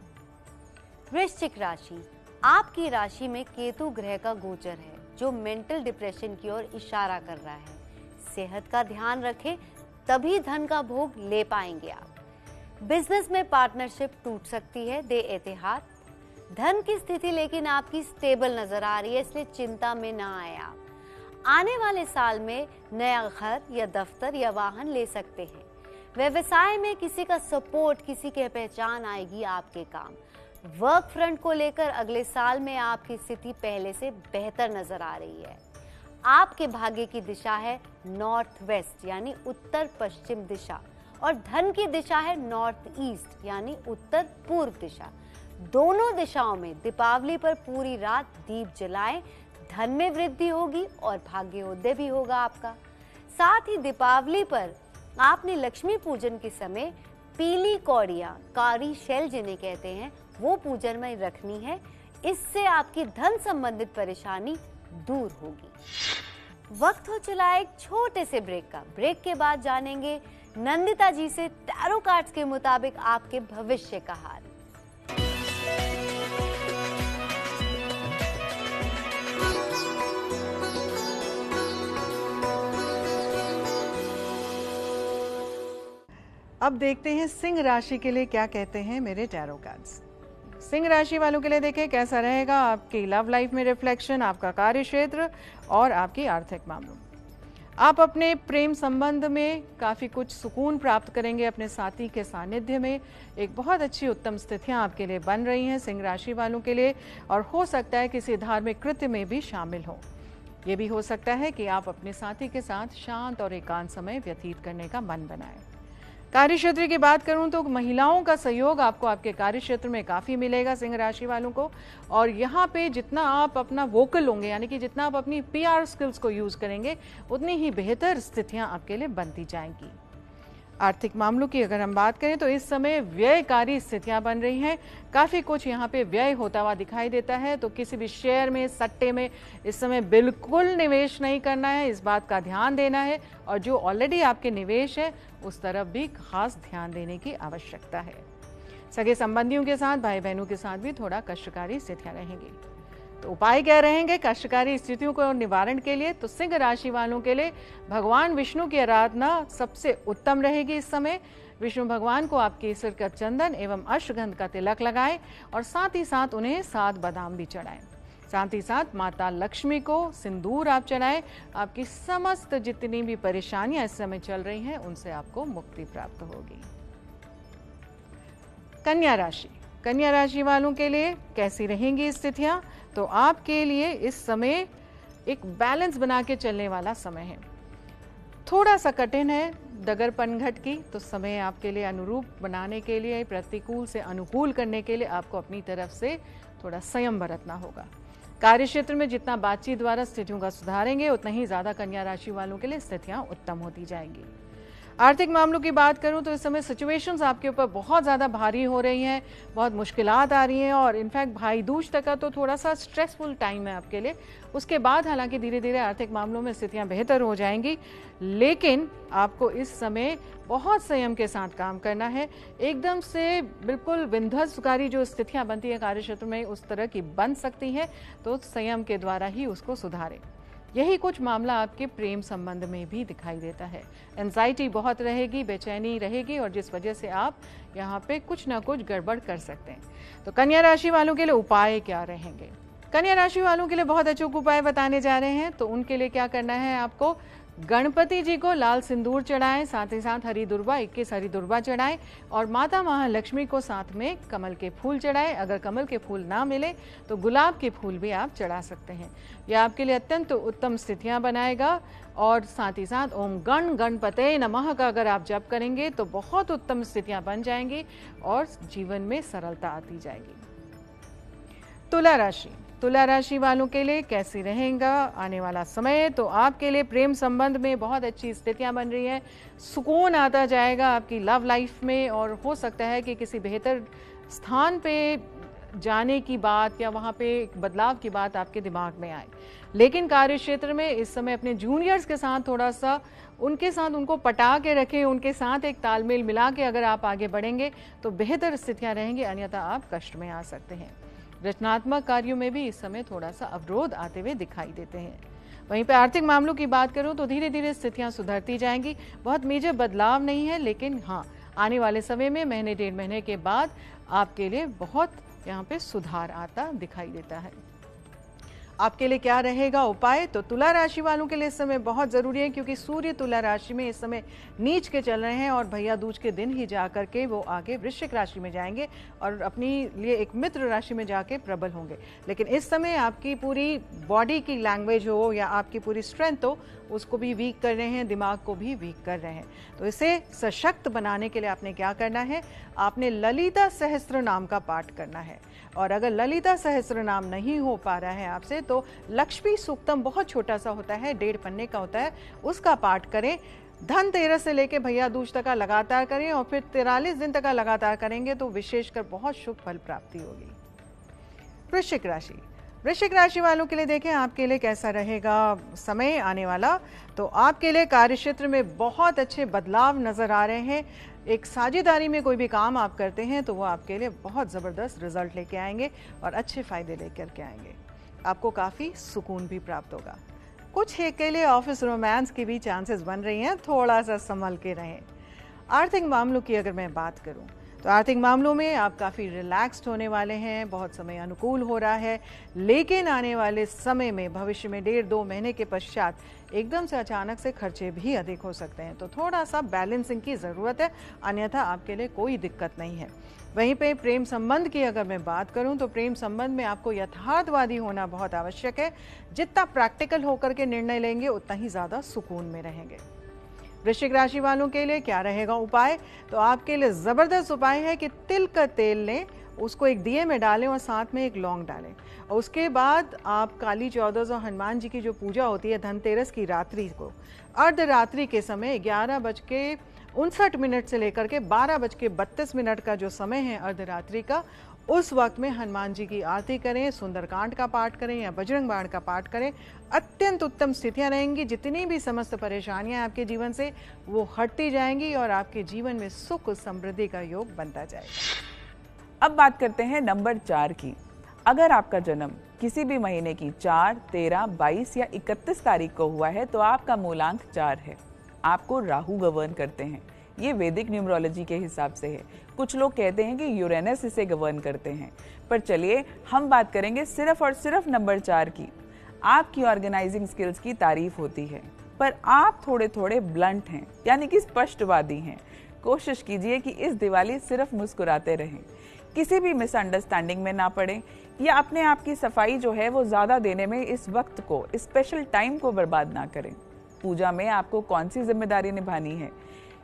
वृश्चिक राशि, आपकी राशि में केतु ग्रह का गोचर है जो मेंटल डिप्रेशन की ओर इशारा कर रहा है। सेहत का ध्यान रखें, तभी धन का भोग ले पाएंगे आप। बिजनेस में पार्टनरशिप टूट सकती है, दे एहतियात। धन की स्थिति लेकिन आपकी स्टेबल नजर आ रही है, इसलिए चिंता में ना आए आप। आने वाले साल में नया घर या दफ्तर या वाहन ले सकते हैं। व्यवसाय में किसी का सपोर्ट, किसी की पहचान आएगी आपके काम। वर्क फ्रंट को लेकर अगले साल में आपकी स्थिति पहले से बेहतर नजर आ रही है। आपके भाग्य की दिशा है नॉर्थ वेस्ट यानी उत्तर पश्चिम दिशा और धन की दिशा है नॉर्थ ईस्ट यानी उत्तर पूर्व दिशा। दोनों दिशाओं में दीपावली पर पूरी रात दीप जलाएं, धन में वृद्धि होगी और भाग्योदय भी होगा आपका। साथ ही दीपावली पर आपने लक्ष्मी पूजन के समय पीली कौड़ियां, कारी शेल जिन्हें कहते हैं, वो पूजन में रखनी है। इससे आपकी धन संबंधित परेशानी दूर होगी। वक्त हो चला एक छोटे से ब्रेक का। ब्रेक के बाद जानेंगे नंदिता जी से टैरो कार्ड्स के मुताबिक आपके भविष्य का हाल। अब देखते हैं सिंह राशि के लिए क्या कहते हैं मेरे टैरो कार्ड्स। सिंह राशि वालों के लिए देखें कैसा रहेगा आपकी लव लाइफ में रिफ्लेक्शन, आपका कार्य क्षेत्र और आपकी आर्थिक मामलों। आप अपने प्रेम संबंध में काफ़ी कुछ सुकून प्राप्त करेंगे। अपने साथी के सानिध्य में एक बहुत अच्छी उत्तम स्थितियां आपके लिए बन रही हैं सिंह राशि वालों के लिए, और हो सकता है किसी धार्मिक कृत्य में भी शामिल हो। ये भी हो सकता है कि आप अपने साथी के साथ शांत और एकांत समय व्यतीत करने का मन बनाएं। कार्य क्षेत्र की बात करूं तो महिलाओं का सहयोग आपको आपके कार्य क्षेत्र में काफ़ी मिलेगा सिंह राशि वालों को, और यहाँ पे जितना आप अपना वोकल होंगे यानी कि जितना आप अपनी PR स्किल्स को यूज़ करेंगे उतनी ही बेहतर स्थितियाँ आपके लिए बनती जाएंगी। आर्थिक मामलों की अगर हम बात करें तो इस समय व्ययकारी स्थितियां बन रही हैं। काफ़ी कुछ यहाँ पे व्यय होता हुआ दिखाई देता है, तो किसी भी शेयर में, सट्टे में इस समय बिल्कुल निवेश नहीं करना है, इस बात का ध्यान देना है। और जो ऑलरेडी आपके निवेश है उस तरफ भी खास ध्यान देने की आवश्यकता है। सगे संबंधियों के साथ, भाई बहनों के साथ भी थोड़ा कष्टकारी स्थितियाँ रहेंगी। तो उपाय क्या रहेंगे कष्टकारी स्थितियों को निवारण के लिए? तो सिंह राशि वालों के लिए भगवान विष्णु की आराधना सबसे उत्तम रहेगी इस समय। विष्णु भगवान को आप केसर का चंदन एवं अश्वगंध का तिलक लगाएं और साथ ही साथ उन्हें 7 बादाम भी चढ़ाएं। साथ ही साथ माता लक्ष्मी को सिंदूर आप चढ़ाएं। आपकी समस्त जितनी भी परेशानियां इस समय चल रही हैं उनसे आपको मुक्ति प्राप्त होगी। कन्या राशि, कन्या राशि वालों के लिए कैसी रहेंगी स्थितियां? तो आपके लिए इस समय एक बैलेंस बना के चलने वाला समय है। थोड़ा सा कठिन है डगर पनघट की, तो समय आपके लिए अनुरूप बनाने के लिए, प्रतिकूल से अनुकूल करने के लिए आपको अपनी तरफ से थोड़ा संयम बरतना होगा। कार्य क्षेत्र में जितना बातचीत द्वारा स्थितियों का सुधारेंगे उतना ही ज्यादा कन्या राशि वालों के लिए स्थितियां उत्तम होती जाएंगी। आर्थिक मामलों की बात करूं तो इस समय सिचुएशंस आपके ऊपर बहुत ज़्यादा भारी हो रही हैं, बहुत मुश्किलात आ रही हैं, और इनफैक्ट भाई दूज तक का तो थोड़ा सा स्ट्रेसफुल टाइम है आपके लिए। उसके बाद हालांकि धीरे धीरे आर्थिक मामलों में स्थितियां बेहतर हो जाएंगी, लेकिन आपको इस समय बहुत संयम के साथ काम करना है। एकदम से बिल्कुल विध्वंसकारी जो स्थितियाँ बनती है कार्य क्षेत्र में उस तरह की बन सकती हैं, तो संयम के द्वारा ही उसको सुधारें। यही कुछ मामला आपके प्रेम संबंध में भी दिखाई देता है। एंजाइटी बहुत रहेगी, बेचैनी रहेगी, और जिस वजह से आप यहाँ पे कुछ ना कुछ गड़बड़ कर सकते हैं। तो कन्या राशि वालों के लिए उपाय क्या रहेंगे? कन्या राशि वालों के लिए बहुत अचूक उपाय बताने जा रहे हैं। तो उनके लिए क्या करना है, आपको गणपति जी को लाल सिंदूर चढ़ाएं, साथ ही साथ हरी दुर्वा 21 हरी दुर्वा चढ़ाएं, और माता महालक्ष्मी को साथ में कमल के फूल चढ़ाएं। अगर कमल के फूल ना मिले तो गुलाब के फूल भी आप चढ़ा सकते हैं। यह आपके लिए अत्यंत उत्तम स्थितियां बनाएगा। और साथ ही साथ ओम गण गणपते नमः का अगर आप जप करेंगे तो बहुत उत्तम स्थितियां बन जाएंगी और जीवन में सरलता आती जाएगी। तुला राशि, तुला राशि वालों के लिए कैसी रहेगा आने वाला समय? तो आपके लिए प्रेम संबंध में बहुत अच्छी स्थितियां बन रही हैं, सुकून आता जाएगा आपकी लव लाइफ में, और हो सकता है कि किसी बेहतर स्थान पे जाने की बात या वहाँ पे बदलाव की बात आपके दिमाग में आए। लेकिन कार्य क्षेत्र में इस समय अपने जूनियर्स के साथ थोड़ा सा उनके साथ उनको पटा के रखें, उनके साथ एक तालमेल मिला के अगर आप आगे बढ़ेंगे तो बेहतर स्थितियाँ रहेंगी, अन्यथा आप कष्ट में आ सकते हैं। रचनात्मक कार्यों में भी इस समय थोड़ा सा अवरोध आते हुए दिखाई देते हैं। वहीं पे आर्थिक मामलों की बात करूं तो धीरे धीरे स्थितियां सुधरती जाएंगी। बहुत मेजर बदलाव नहीं है, लेकिन हाँ आने वाले समय में महीने 1.5 महीने के बाद आपके लिए बहुत यहाँ पे सुधार आता दिखाई देता है। आपके लिए क्या रहेगा उपाय? तो तुला राशि वालों के लिए इस समय बहुत जरूरी है, क्योंकि सूर्य तुला राशि में इस समय नीच के चल रहे हैं और भैया दूज के दिन ही जा करके वो आगे वृश्चिक राशि में जाएंगे और अपनी लिए एक मित्र राशि में जाके प्रबल होंगे। लेकिन इस समय आपकी पूरी बॉडी की लैंग्वेज हो या आपकी पूरी स्ट्रेंथ हो, उसको भी वीक कर रहे हैं, दिमाग को भी वीक कर रहे हैं। तो इसे सशक्त बनाने के लिए आपने क्या करना है? आपने ललिता सहस्त्र नाम का पाठ करना है। और अगर ललिता सहस्त्र नाम नहीं हो पा रहा है आपसे, तो लक्ष्मी सूक्तम बहुत छोटा सा होता है, 1.5 पन्ने का होता है, उसका पाठ करें। धनतेरस से लेके भैया दूज तक का लगातार करें और फिर 43 दिन तक का लगातार करेंगे तो विशेषकर बहुत शुभ फल प्राप्ति होगी। वृश्चिक राशि, वृश्चिक राशि वालों के लिए देखें आपके लिए कैसा रहेगा समय आने वाला। तो आपके लिए कार्यक्षेत्र में बहुत अच्छे बदलाव नजर आ रहे हैं। एक साझेदारी में कोई भी काम आप करते हैं तो वो आपके लिए बहुत ज़बरदस्त रिजल्ट लेके आएंगे और अच्छे फायदे लेकर के आएंगे। आपको काफ़ी सुकून भी प्राप्त होगा। कुछ एक के लिए ऑफिस रोमांस की भी चांसेस बन रही हैं, थोड़ा सा संभल के रहें। आर्थिक मामलों की अगर मैं बात करूं तो आर्थिक मामलों में आप काफ़ी रिलैक्स्ड होने वाले हैं, बहुत समय अनुकूल हो रहा है। लेकिन आने वाले समय में भविष्य में 1.5-2 महीने के पश्चात एकदम से अचानक से खर्चे भी अधिक हो सकते हैं, तो थोड़ा सा बैलेंसिंग की ज़रूरत है, अन्यथा आपके लिए कोई दिक्कत नहीं है। वहीं पे प्रेम संबंध की अगर मैं बात करूं तो प्रेम संबंध में आपको यथार्थवादी होना बहुत आवश्यक है। जितना प्रैक्टिकल होकर के निर्णय लेंगे उतना ही ज़्यादा सुकून में रहेंगे। वृश्चिक राशि वालों के लिए क्या रहेगा उपाय? तो आपके लिए ज़बरदस्त उपाय है कि तिल का तेल लें, उसको एक दिए में डालें और साथ में एक लौंग डालें। और उसके बाद आप काली चौदस और हनुमान जी की जो पूजा होती है धनतेरस की रात्रि को, अर्धरात्रि के समय 11:59 से लेकर के 12:32 का जो समय है अर्धरात्रि का, उस वक्त में हनुमान जी की आरती करें, सुंदरकांड का पाठ करें या बजरंग बाण का पाठ करें। अत्यंत उत्तम स्थितियां रहेंगी। जितनी भी समस्त परेशानियां आपके जीवन से वो हटती जाएंगी और आपके जीवन में सुख समृद्धि का योग बनता जाएगा। अब बात करते हैं नंबर 4 की। अगर आपका जन्म किसी भी महीने की 4, 13, 22 या 31 तारीख को हुआ है तो आपका मूलांक 4 है। आपको राहु गवर्न करते हैं, ये वैदिक न्यूमरोलॉजी के हिसाब से है। कुछ लोग कहते हैं कि यूरेनस इसे गवर्न करते हैं, पर चलिए हम बात करेंगे सिर्फ और सिर्फ नंबर 4 की। आपकी ऑर्गेनाइजिंग स्किल्स की तारीफ होती है, पर आप थोड़े थोड़े ब्लंट हैं, यानी कि स्पष्टवादी हैं। कोशिश कीजिए कि इस दिवाली सिर्फ मुस्कुराते रहें, किसी भी मिसअंडरस्टैंडिंग में ना पड़ें या अपने आप की सफाई जो है वो ज़्यादा देने में इस वक्त को, इस स्पेशल टाइम को बर्बाद ना करें। पूजा में आपको कौन सी जिम्मेदारी निभानी है,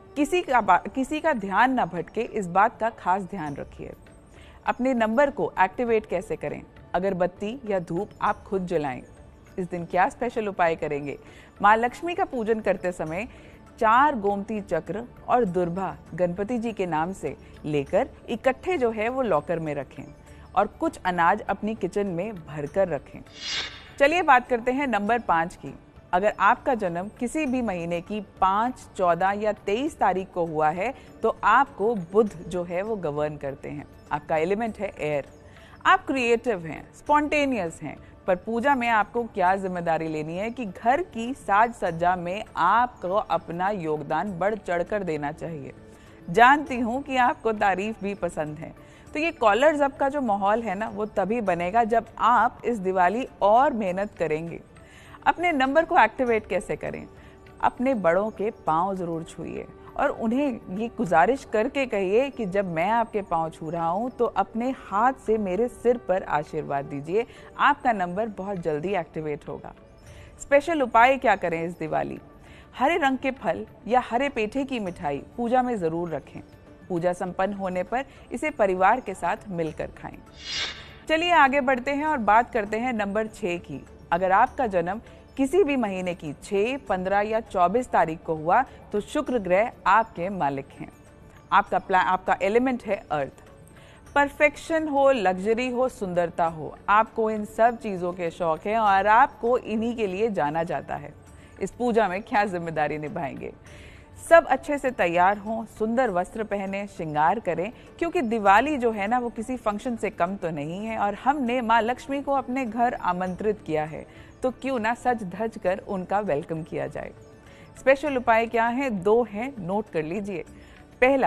किसी का ध्यान ना भटके, इस बात का खास ध्यान रखिए। अपने नंबर को एक्टिवेट कैसे करें? अगरबत्ती या धूप आप खुद जलाएं। इस दिन क्या स्पेशल उपाय करेंगे? माँ लक्ष्मी का पूजन करते समय 4 गोमती चक्र और दुर्भा गणपति जी के नाम से लेकर इकट्ठे जो है वो लॉकर में रखें और कुछ अनाज अपनी किचन में भरकर रखें। चलिए बात करते हैं नंबर 5 की। अगर आपका जन्म किसी भी महीने की 5, 14 या 23 तारीख को हुआ है तो आपको बुध जो है वो गवर्न करते हैं। आपका एलिमेंट है एयर। आप क्रिएटिव हैं, स्पॉन्टेनियस हैं, पर पूजा में आपको क्या जिम्मेदारी लेनी है कि घर की साज सज्जा में आपको अपना योगदान बढ़ चढ़कर देना चाहिए। जानती हूँ कि आपको तारीफ भी पसंद है, तो ये कॉलर्स अप का जो माहौल है ना वो तभी बनेगा जब आप इस दिवाली और मेहनत करेंगे। अपने नंबर को एक्टिवेट कैसे करें? अपने बड़ों के पांव जरूर छूइए और उन्हें ये गुजारिश करके कहिए कि जब मैं आपके पांव छू रहा हूं तो अपने हाथ से मेरे सिर पर आशीर्वाद दीजिए। आपका नंबर बहुत जल्दी एक्टिवेट होगा। स्पेशल उपाय क्या करें इस दिवाली? हरे रंग के फल या हरे पेठे की मिठाई पूजा में जरूर रखें। पूजा संपन्न होने पर इसे परिवार के साथ मिलकर खाएं। चलिए आगे बढ़ते हैं और बात करते हैं नंबर 6 की। अगर आपका जन्म किसी भी महीने की 6, 15 या 24 तारीख को हुआ तो शुक्र ग्रह आपके मालिक हैं। आपका एलिमेंट है अर्थ। परफेक्शन हो, लग्जरी हो, सुंदरता हो, आपको इन सब चीज़ों के शौक है और आपको इन्हीं के लिए जाना जाता है। इस पूजा में क्या जिम्मेदारी निभाएंगे? सब अच्छे से तैयार हों, सुंदर वस्त्र पहने, श्रृंगार करें, क्योंकि दिवाली जो है ना वो किसी फंक्शन से कम तो नहीं है और हमने माँ लक्ष्मी को अपने घर आमंत्रित किया है, तो क्यों ना सज धज कर उनका वेलकम किया जाए। स्पेशल उपाय क्या है? 2 हैं, नोट कर लीजिए। पहला,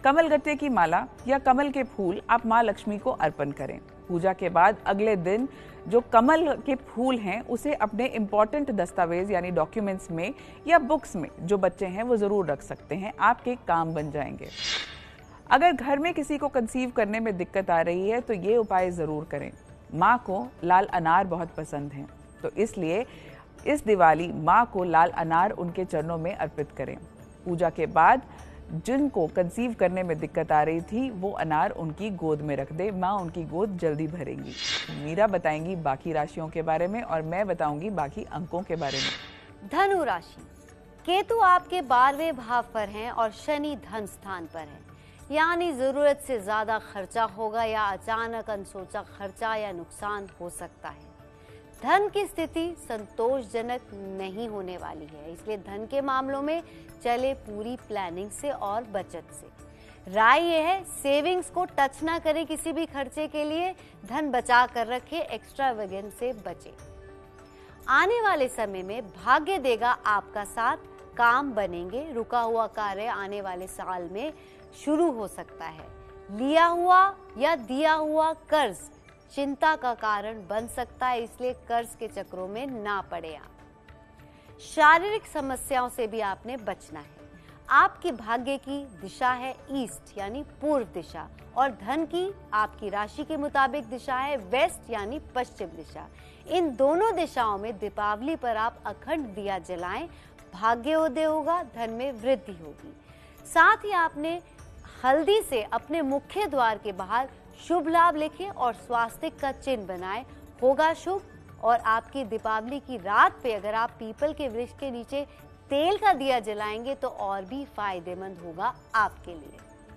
कमल गट्टे की माला या कमल के फूल आप माँ लक्ष्मी को अर्पण करें। पूजा के बाद अगले दिन जो कमल के फूल हैं उसे अपने इम्पॉर्टेंट दस्तावेज यानी डॉक्यूमेंट्स में या बुक्स में जो बच्चे हैं वो ज़रूर रख सकते हैं, आपके काम बन जाएंगे। अगर घर में किसी को कंसीव करने में दिक्कत आ रही है तो ये उपाय ज़रूर करें। माँ को लाल अनार बहुत पसंद हैं, तो इसलिए इस दिवाली माँ को लाल अनार उनके चरणों में अर्पित करें। पूजा के बाद जिनको कंसीव करने में दिक्कत आ रही थी वो अनार उनकी गोद में रख दे, माँ उनकी गोद जल्दी भरेंगी। मीरा बताएंगी बाकी राशियों के बारे में और मैं बताऊंगी बाकी अंकों के बारे में। धनु राशि, केतु आपके 12वें भाव पर हैं और शनि धन स्थान पर है, यानी जरूरत से ज्यादा खर्चा होगा या अचानक अनसोचा खर्चा या नुकसान हो सकता है। धन की स्थिति संतोषजनक नहीं होने वाली है, इसलिए धन के मामलों में चले पूरी प्लानिंग से और बचत से। राय यह है सेविंग्स को टच ना करें, किसी भी खर्चे के लिए धन बचा कर रखें, एक्स्ट्रावेगेंस से बचें। आने वाले समय में भाग्य देगा आपका साथ, काम बनेंगे, रुका हुआ कार्य आने वाले साल में शुरू हो सकता है। लिया हुआ या दिया हुआ कर्ज चिंता का कारण बन सकता है, इसलिए कर्ज के चक्रों में ना पड़े आप। शारीरिक समस्याओं से भी आपने बचना है। आपकी भाग्य की दिशा है ईस्ट यानी पूर्व दिशा और धन की आपकी राशि के मुताबिक दिशा है वेस्ट यानी पश्चिम दिशा। इन दोनों दिशाओं में दीपावली पर आप अखंड दिया जलाएं, भाग्योदय होगा, धन में वृद्धि होगी। साथ ही आपने हल्दी से अपने मुख्य द्वार के बाहर शुभ लाभ लिखें और स्वास्तिक का चिन्ह बनाएं, होगा शुभ। और आपकी दीपावली की रात पे अगर आप पीपल के वृक्ष के नीचे तेल का दिया जलाएंगे तो और भी फायदेमंद होगा आपके लिए।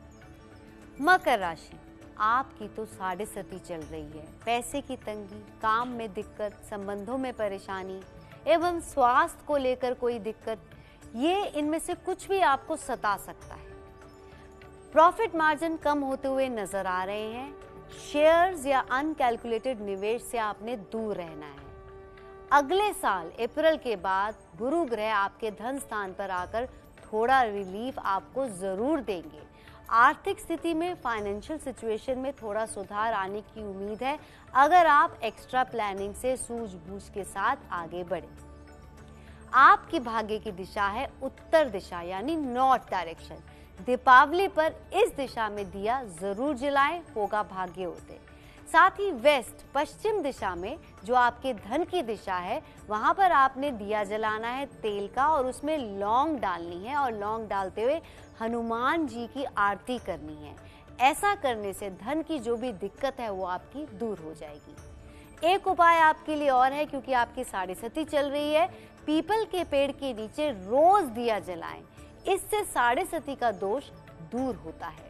मकर राशि, आपकी तो 6.5 चल रही है। पैसे की तंगी, काम में दिक्कत, संबंधों में परेशानी एवं स्वास्थ्य को लेकर कोई दिक्कत, ये इनमें से कुछ भी आपको सता सकता है। प्रॉफिट मार्जिन कम होते हुए नजर आ रहे हैं। शेयर्स या अनकैलकुलेटेड निवेश से आपने दूर रहना है। अगले साल अप्रैल के बाद गुरु ग्रह आपके धन स्थान पर आकर थोड़ा रिलीफ आपको जरूर देंगे। आर्थिक स्थिति में, फाइनेंशियल सिचुएशन में थोड़ा सुधार आने की उम्मीद है अगर आप एक्स्ट्रा प्लानिंग से सूझबूझ के साथ आगे बढ़े। आपकी भाग्य की दिशा है उत्तर दिशा यानी नॉर्थ डायरेक्शन। दीपावली पर इस दिशा में दिया जरूर जलाएं, होगा भाग्योदय। साथ ही वेस्ट पश्चिम दिशा में जो आपके धन की दिशा है वहां पर आपने दिया जलाना है तेल का और उसमें लौंग डालनी है और लौंग डालते हुए हनुमान जी की आरती करनी है। ऐसा करने से धन की जो भी दिक्कत है वो आपकी दूर हो जाएगी। एक उपाय आपके लिए और है, क्योंकि आपकी 6.5 चल रही है, पीपल के पेड़ के नीचे रोज दिया जलाएं, इससे 6.5 का दोष दूर होता है।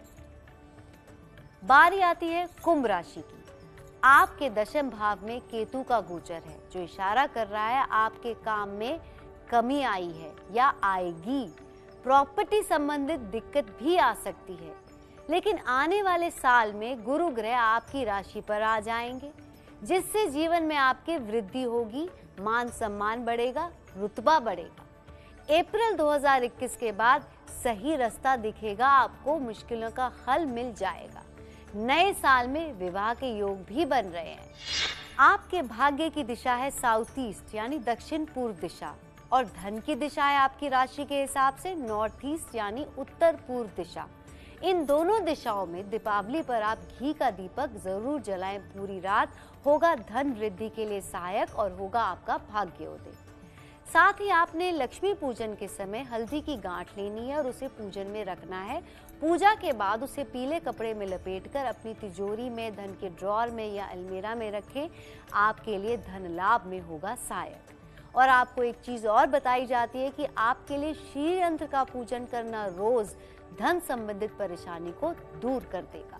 बारी आती है कुंभ राशि की। आपके दशम भाव में केतु का गोचर है जो इशारा कर रहा है आपके काम में कमी आई है या आएगी। प्रॉपर्टी संबंधित दिक्कत भी आ सकती है, लेकिन आने वाले साल में गुरु ग्रह आपकी राशि पर आ जाएंगे जिससे जीवन में आपके वृद्धि होगी, मान सम्मान बढ़ेगा, रुतबा बढ़ेगा। अप्रैल 2021 के बाद सही रास्ता दिखेगा आपको, मुश्किलों का हल मिल जाएगा। नए साल में विवाह के योग भी बन रहे हैं। आपके भाग्य की दिशा है साउथ ईस्ट यानी दक्षिण पूर्व दिशा और धन की दिशा है आपकी राशि के हिसाब से नॉर्थ ईस्ट यानी उत्तर पूर्व दिशा। इन दोनों दिशाओं में दीपावली पर आप घी का दीपक जरूर जलाएं पूरी रात, होगा धन वृद्धि के लिए सहायक और होगा आपका भाग्योदय। साथ ही आपने लक्ष्मी पूजन के समय हल्दी की गांठ लेनी है और उसे पूजन में रखना है। पूजा के बाद उसे पीले कपड़े में लपेटकर अपनी तिजोरी में, धन के ड्रॉर में या अलमीरा में रखें, आपके लिए धन लाभ में होगा सहायक। और आपको एक चीज और बताई जाती है कि आपके लिए श्री यंत्र का पूजन करना रोज धन संबंधित परेशानी को दूर कर देगा।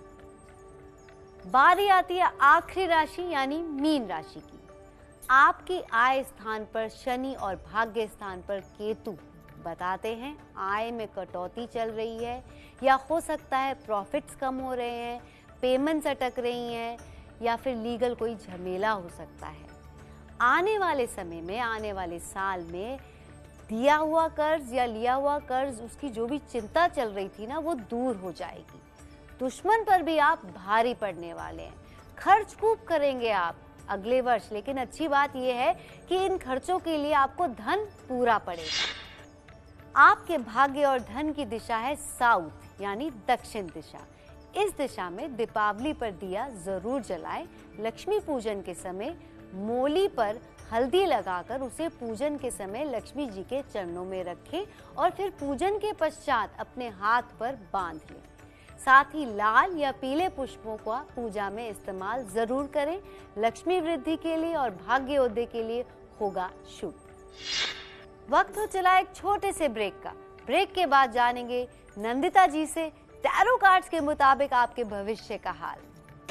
बारी आती है आखिरी राशि यानी मीन राशि की। आपकी आय स्थान पर शनि और भाग्य स्थान पर केतु बताते हैं आय में कटौती चल रही है या हो सकता है प्रॉफिट्स कम हो रहे हैं, पेमेंट्स अटक रही हैं या फिर लीगल कोई झमेला हो सकता है। आने वाले समय में, आने वाले साल में दिया हुआ कर्ज या लिया हुआ कर्ज, उसकी जो भी चिंता चल रही थी ना, वो दूर हो जाएगी। दुश्मन पर भी आप भारी पड़ने वाले हैं। खर्च खूब करेंगे आप अगले वर्ष, लेकिन अच्छी बात यह है कि इन खर्चों के लिए आपको धन पूरा पड़ेगा। आपके भाग्य और धन की दिशा है साउथ यानी दक्षिण दिशा। इस दिशा में दीपावली पर दिया जरूर जलाएं। लक्ष्मी पूजन के समय मोली पर हल्दी लगाकर उसे पूजन के समय लक्ष्मी जी के चरणों में रखें और फिर पूजन के पश्चात अपने हाथ पर बांध लें। साथ ही लाल या पीले पुष्पों का पूजा में इस्तेमाल जरूर करें। लक्ष्मी वृद्धि के लिए और भाग्योदय के लिए होगा शुभ। वक्त हो चला एक छोटे से ब्रेक का। ब्रेक के बाद जानेंगे नंदिता जी से टैरो कार्ड्स के मुताबिक आपके भविष्य का हाल।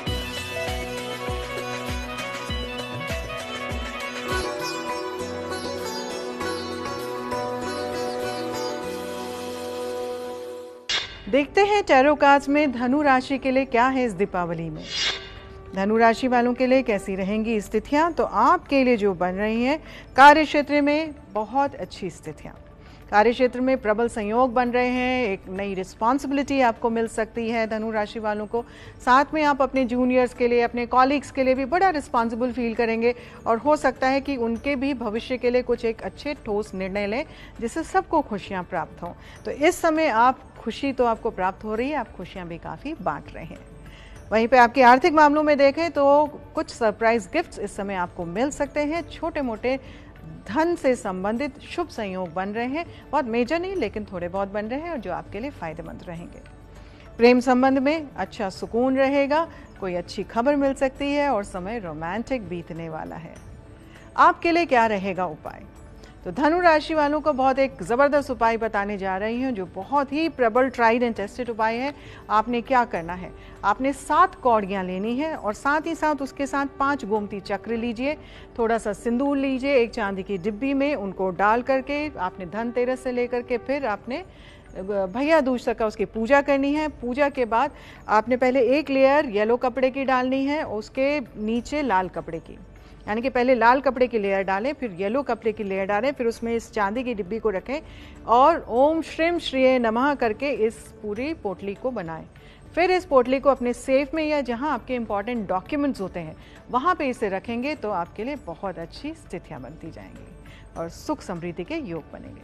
देखते हैं टैरो कार्ड्स में धनु राशि के लिए क्या है इस दीपावली में। धनु राशि वालों के लिए कैसी रहेंगी स्थितियां? तो आपके लिए जो बन रही हैं, कार्य क्षेत्र में बहुत अच्छी स्थितियां, कार्य क्षेत्र में प्रबल संयोग बन रहे हैं। एक नई रिस्पॉन्सिबिलिटी आपको मिल सकती है धनु राशि वालों को। साथ में आप अपने जूनियर्स के लिए, अपने कॉलीग्स के लिए भी बड़ा रिस्पॉन्सिबल फील करेंगे और हो सकता है कि उनके भी भविष्य के लिए कुछ एक अच्छे ठोस निर्णय लें जिससे सबको खुशियां प्राप्त हों। तो इस समय आप खुशी तो आपको प्राप्त हो रही है, आप खुशियां भी काफ़ी बांट रहे हैं। वहीं पे आपके आर्थिक मामलों में देखें तो कुछ सरप्राइज गिफ्ट्स इस समय आपको मिल सकते हैं। छोटे मोटे धन से संबंधित शुभ संयोग बन रहे हैं, बहुत मेजर नहीं लेकिन थोड़े बहुत बन रहे हैं और जो आपके लिए फायदेमंद रहेंगे। प्रेम संबंध में अच्छा सुकून रहेगा, कोई अच्छी खबर मिल सकती है और समय रोमांटिक बीतने वाला है। आपके लिए क्या रहेगा उपाय? तो धनु राशि वालों को बहुत एक ज़बरदस्त उपाय बताने जा रही हूँ जो बहुत ही प्रबल ट्राइड एंड टेस्टेड उपाय है। आपने क्या करना है, आपने 7 कौड़ियाँ लेनी है और साथ ही साथ उसके साथ 5 गोमती चक्र लीजिए, थोड़ा सा सिंदूर लीजिए एक चांदी की डिब्बी में, उनको डाल करके आपने धनतेरस से लेकर के फिर आपने भैया दूज तक का उसकी पूजा करनी है। पूजा के बाद आपने पहले एक लेयर येलो कपड़े की डालनी है, उसके नीचे लाल कपड़े की, यानी कि पहले लाल कपड़े की लेयर डालें, फिर येलो कपड़े की लेयर डालें, फिर उसमें इस चांदी की डिब्बी को रखें और ओम श्रीम श्रीये नमः करके इस पूरी पोटली को बनाएं। फिर इस पोटली को अपने सेफ में या जहां आपके इंपॉर्टेंट डॉक्यूमेंट्स होते हैं वहां पे इसे रखेंगे तो आपके लिए बहुत अच्छी स्थितियां बनती जाएंगी और सुख समृद्धि के योग बनेंगे।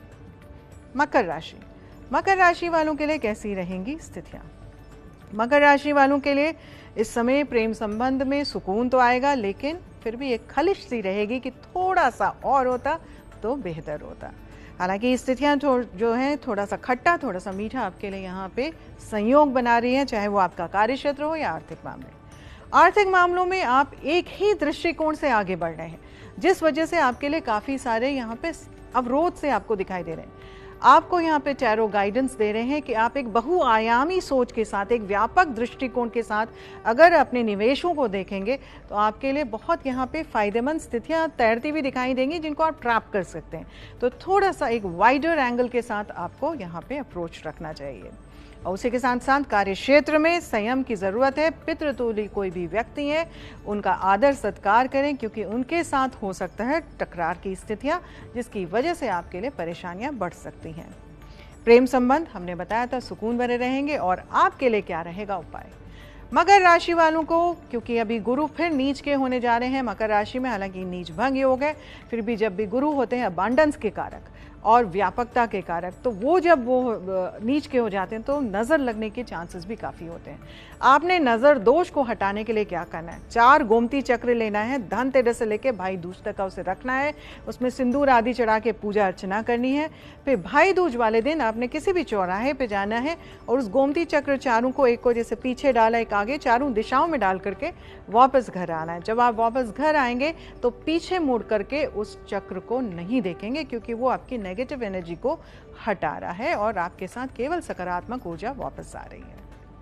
मकर राशि, मकर राशि वालों के लिए कैसी रहेंगी स्थितियां? मकर राशि वालों के लिए इस समय प्रेम संबंध में सुकून तो आएगा लेकिन फिर भी एक खलिश सी रहेगी कि थोड़ा सा और होता तो बेहतर होता। हालांकि स्थितियां जो हैं थोड़ा सा खट्टा थोड़ा सा मीठा आपके लिए यहाँ पे संयोग बना रही हैं, चाहे वो आपका कार्य क्षेत्र हो या आर्थिक मामले। आर्थिक मामलों में आप एक ही दृष्टिकोण से आगे बढ़ रहे हैं जिस वजह से आपके लिए काफ़ी सारे यहाँ पे अवरोध से आपको दिखाई दे रहे हैं। आपको यहाँ पे टैरो गाइडेंस दे रहे हैं कि आप एक बहुआयामी सोच के साथ, एक व्यापक दृष्टिकोण के साथ अगर अपने निवेशों को देखेंगे तो आपके लिए बहुत यहाँ पे फायदेमंद स्थितियाँ तैरती हुई दिखाई देंगी जिनको आप ट्रैप कर सकते हैं। तो थोड़ा सा एक वाइडर एंगल के साथ आपको यहाँ पे अप्रोच रखना चाहिए और उसी के साथ साथ कार्य क्षेत्र में संयम की ज़रूरत है। पितृतुल्य कोई भी व्यक्ति है उनका आदर सत्कार करें क्योंकि उनके साथ हो सकता है टकरार की स्थितियां जिसकी वजह से आपके लिए परेशानियां बढ़ सकती हैं। प्रेम संबंध हमने बताया था सुकून बने रहेंगे और आपके लिए क्या रहेगा उपाय? मकर राशि वालों को क्योंकि अभी गुरु फिर नीच के होने जा रहे हैं मकर राशि में, हालांकि नीच भंग योग है फिर भी जब भी गुरु होते हैं अबांडेंस के कारक और व्यापकता के कारक, तो वो जब वो नीच के हो जाते हैं तो नज़र लगने के चांसेस भी काफ़ी होते हैं। आपने नज़र दोष को हटाने के लिए क्या करना है? 4 गोमती चक्र लेना है, धनतेरस से लेकर भाई दूज तक का उसे रखना है, उसमें सिंदूर आदि चढ़ा के पूजा अर्चना करनी है। फिर भाई दूज वाले दिन आपने किसी भी चौराहे पे जाना है और उस गोमती चक्र चारों को, एक को जैसे पीछे डाला एक आगे, चारों दिशाओं में डाल करके वापस घर आना है। जब आप वापस घर आएंगे तो पीछे मुड़ करके उस चक्र को नहीं देखेंगे क्योंकि वो आपकी नेगेटिव एनर्जी को हटा रहा है और आपके साथ केवल सकारात्मक ऊर्जा वापस आ रही है।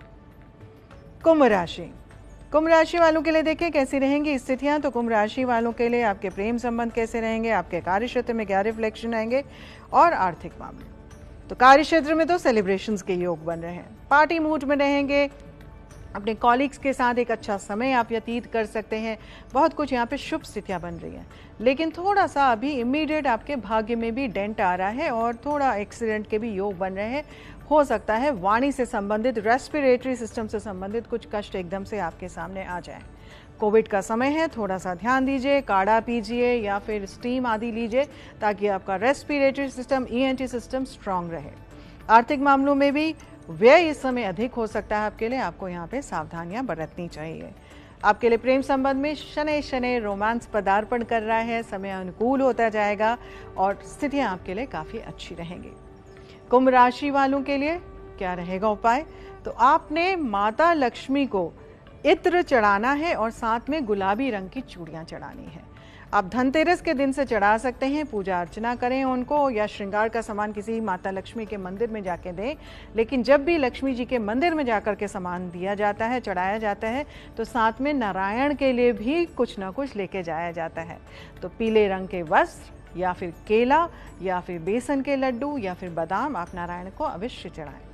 कुंभ राशि, कुंभ राशि वालों के लिए देखें कैसी रहेंगी स्थितियां। तो कुंभ राशि वालों के लिए आपके प्रेम संबंध कैसे रहेंगे, आपके कार्य क्षेत्र में क्या रिफ्लेक्शन आएंगे और आर्थिक मामले। तो कार्य क्षेत्र में तो सेलिब्रेशंस के योग बन रहे हैं, पार्टी मूड में रहेंगे, अपने कॉलीग्स के साथ एक अच्छा समय आप व्यतीत कर सकते हैं। बहुत कुछ यहाँ पे शुभ स्थितियाँ बन रही हैं, लेकिन थोड़ा सा अभी इमीडिएट आपके भाग्य में भी डेंट आ रहा है और थोड़ा एक्सीडेंट के भी योग बन रहे हैं। हो सकता है वाणी से संबंधित, रेस्पिरेटरी सिस्टम से संबंधित कुछ कष्ट एकदम से आपके सामने आ जाए। कोविड का समय है, थोड़ा सा ध्यान दीजिए, काढ़ा पीजिए या फिर स्टीम आदि लीजिए ताकि आपका respiratory system, ENT system strong रहे। आर्थिक मामलों में भी व्यय इस समय अधिक हो सकता है आपके लिए, आपको यहाँ पे सावधानियां बरतनी चाहिए। आपके लिए प्रेम संबंध में शनै शनै रोमांस पदार्पण कर रहा है, समय अनुकूल होता जाएगा और स्थितियां आपके लिए काफ़ी अच्छी रहेंगी। कुंभ राशि वालों के लिए क्या रहेगा उपाय? तो आपने माता लक्ष्मी को इत्र चढ़ाना है और साथ में गुलाबी रंग की चूड़ियाँ चढ़ानी है। आप धनतेरस के दिन से चढ़ा सकते हैं, पूजा अर्चना करें उनको, या श्रृंगार का सामान किसी माता लक्ष्मी के मंदिर में जाके दें। लेकिन जब भी लक्ष्मी जी के मंदिर में जाकर के सामान दिया जाता है, चढ़ाया जाता है, तो साथ में नारायण के लिए भी कुछ ना कुछ लेके जाया जाता है। तो पीले रंग के वस्त्र या फिर केला या फिर बेसन के लड्डू या फिर बादाम आप नारायण को अवश्य चढ़ाएं।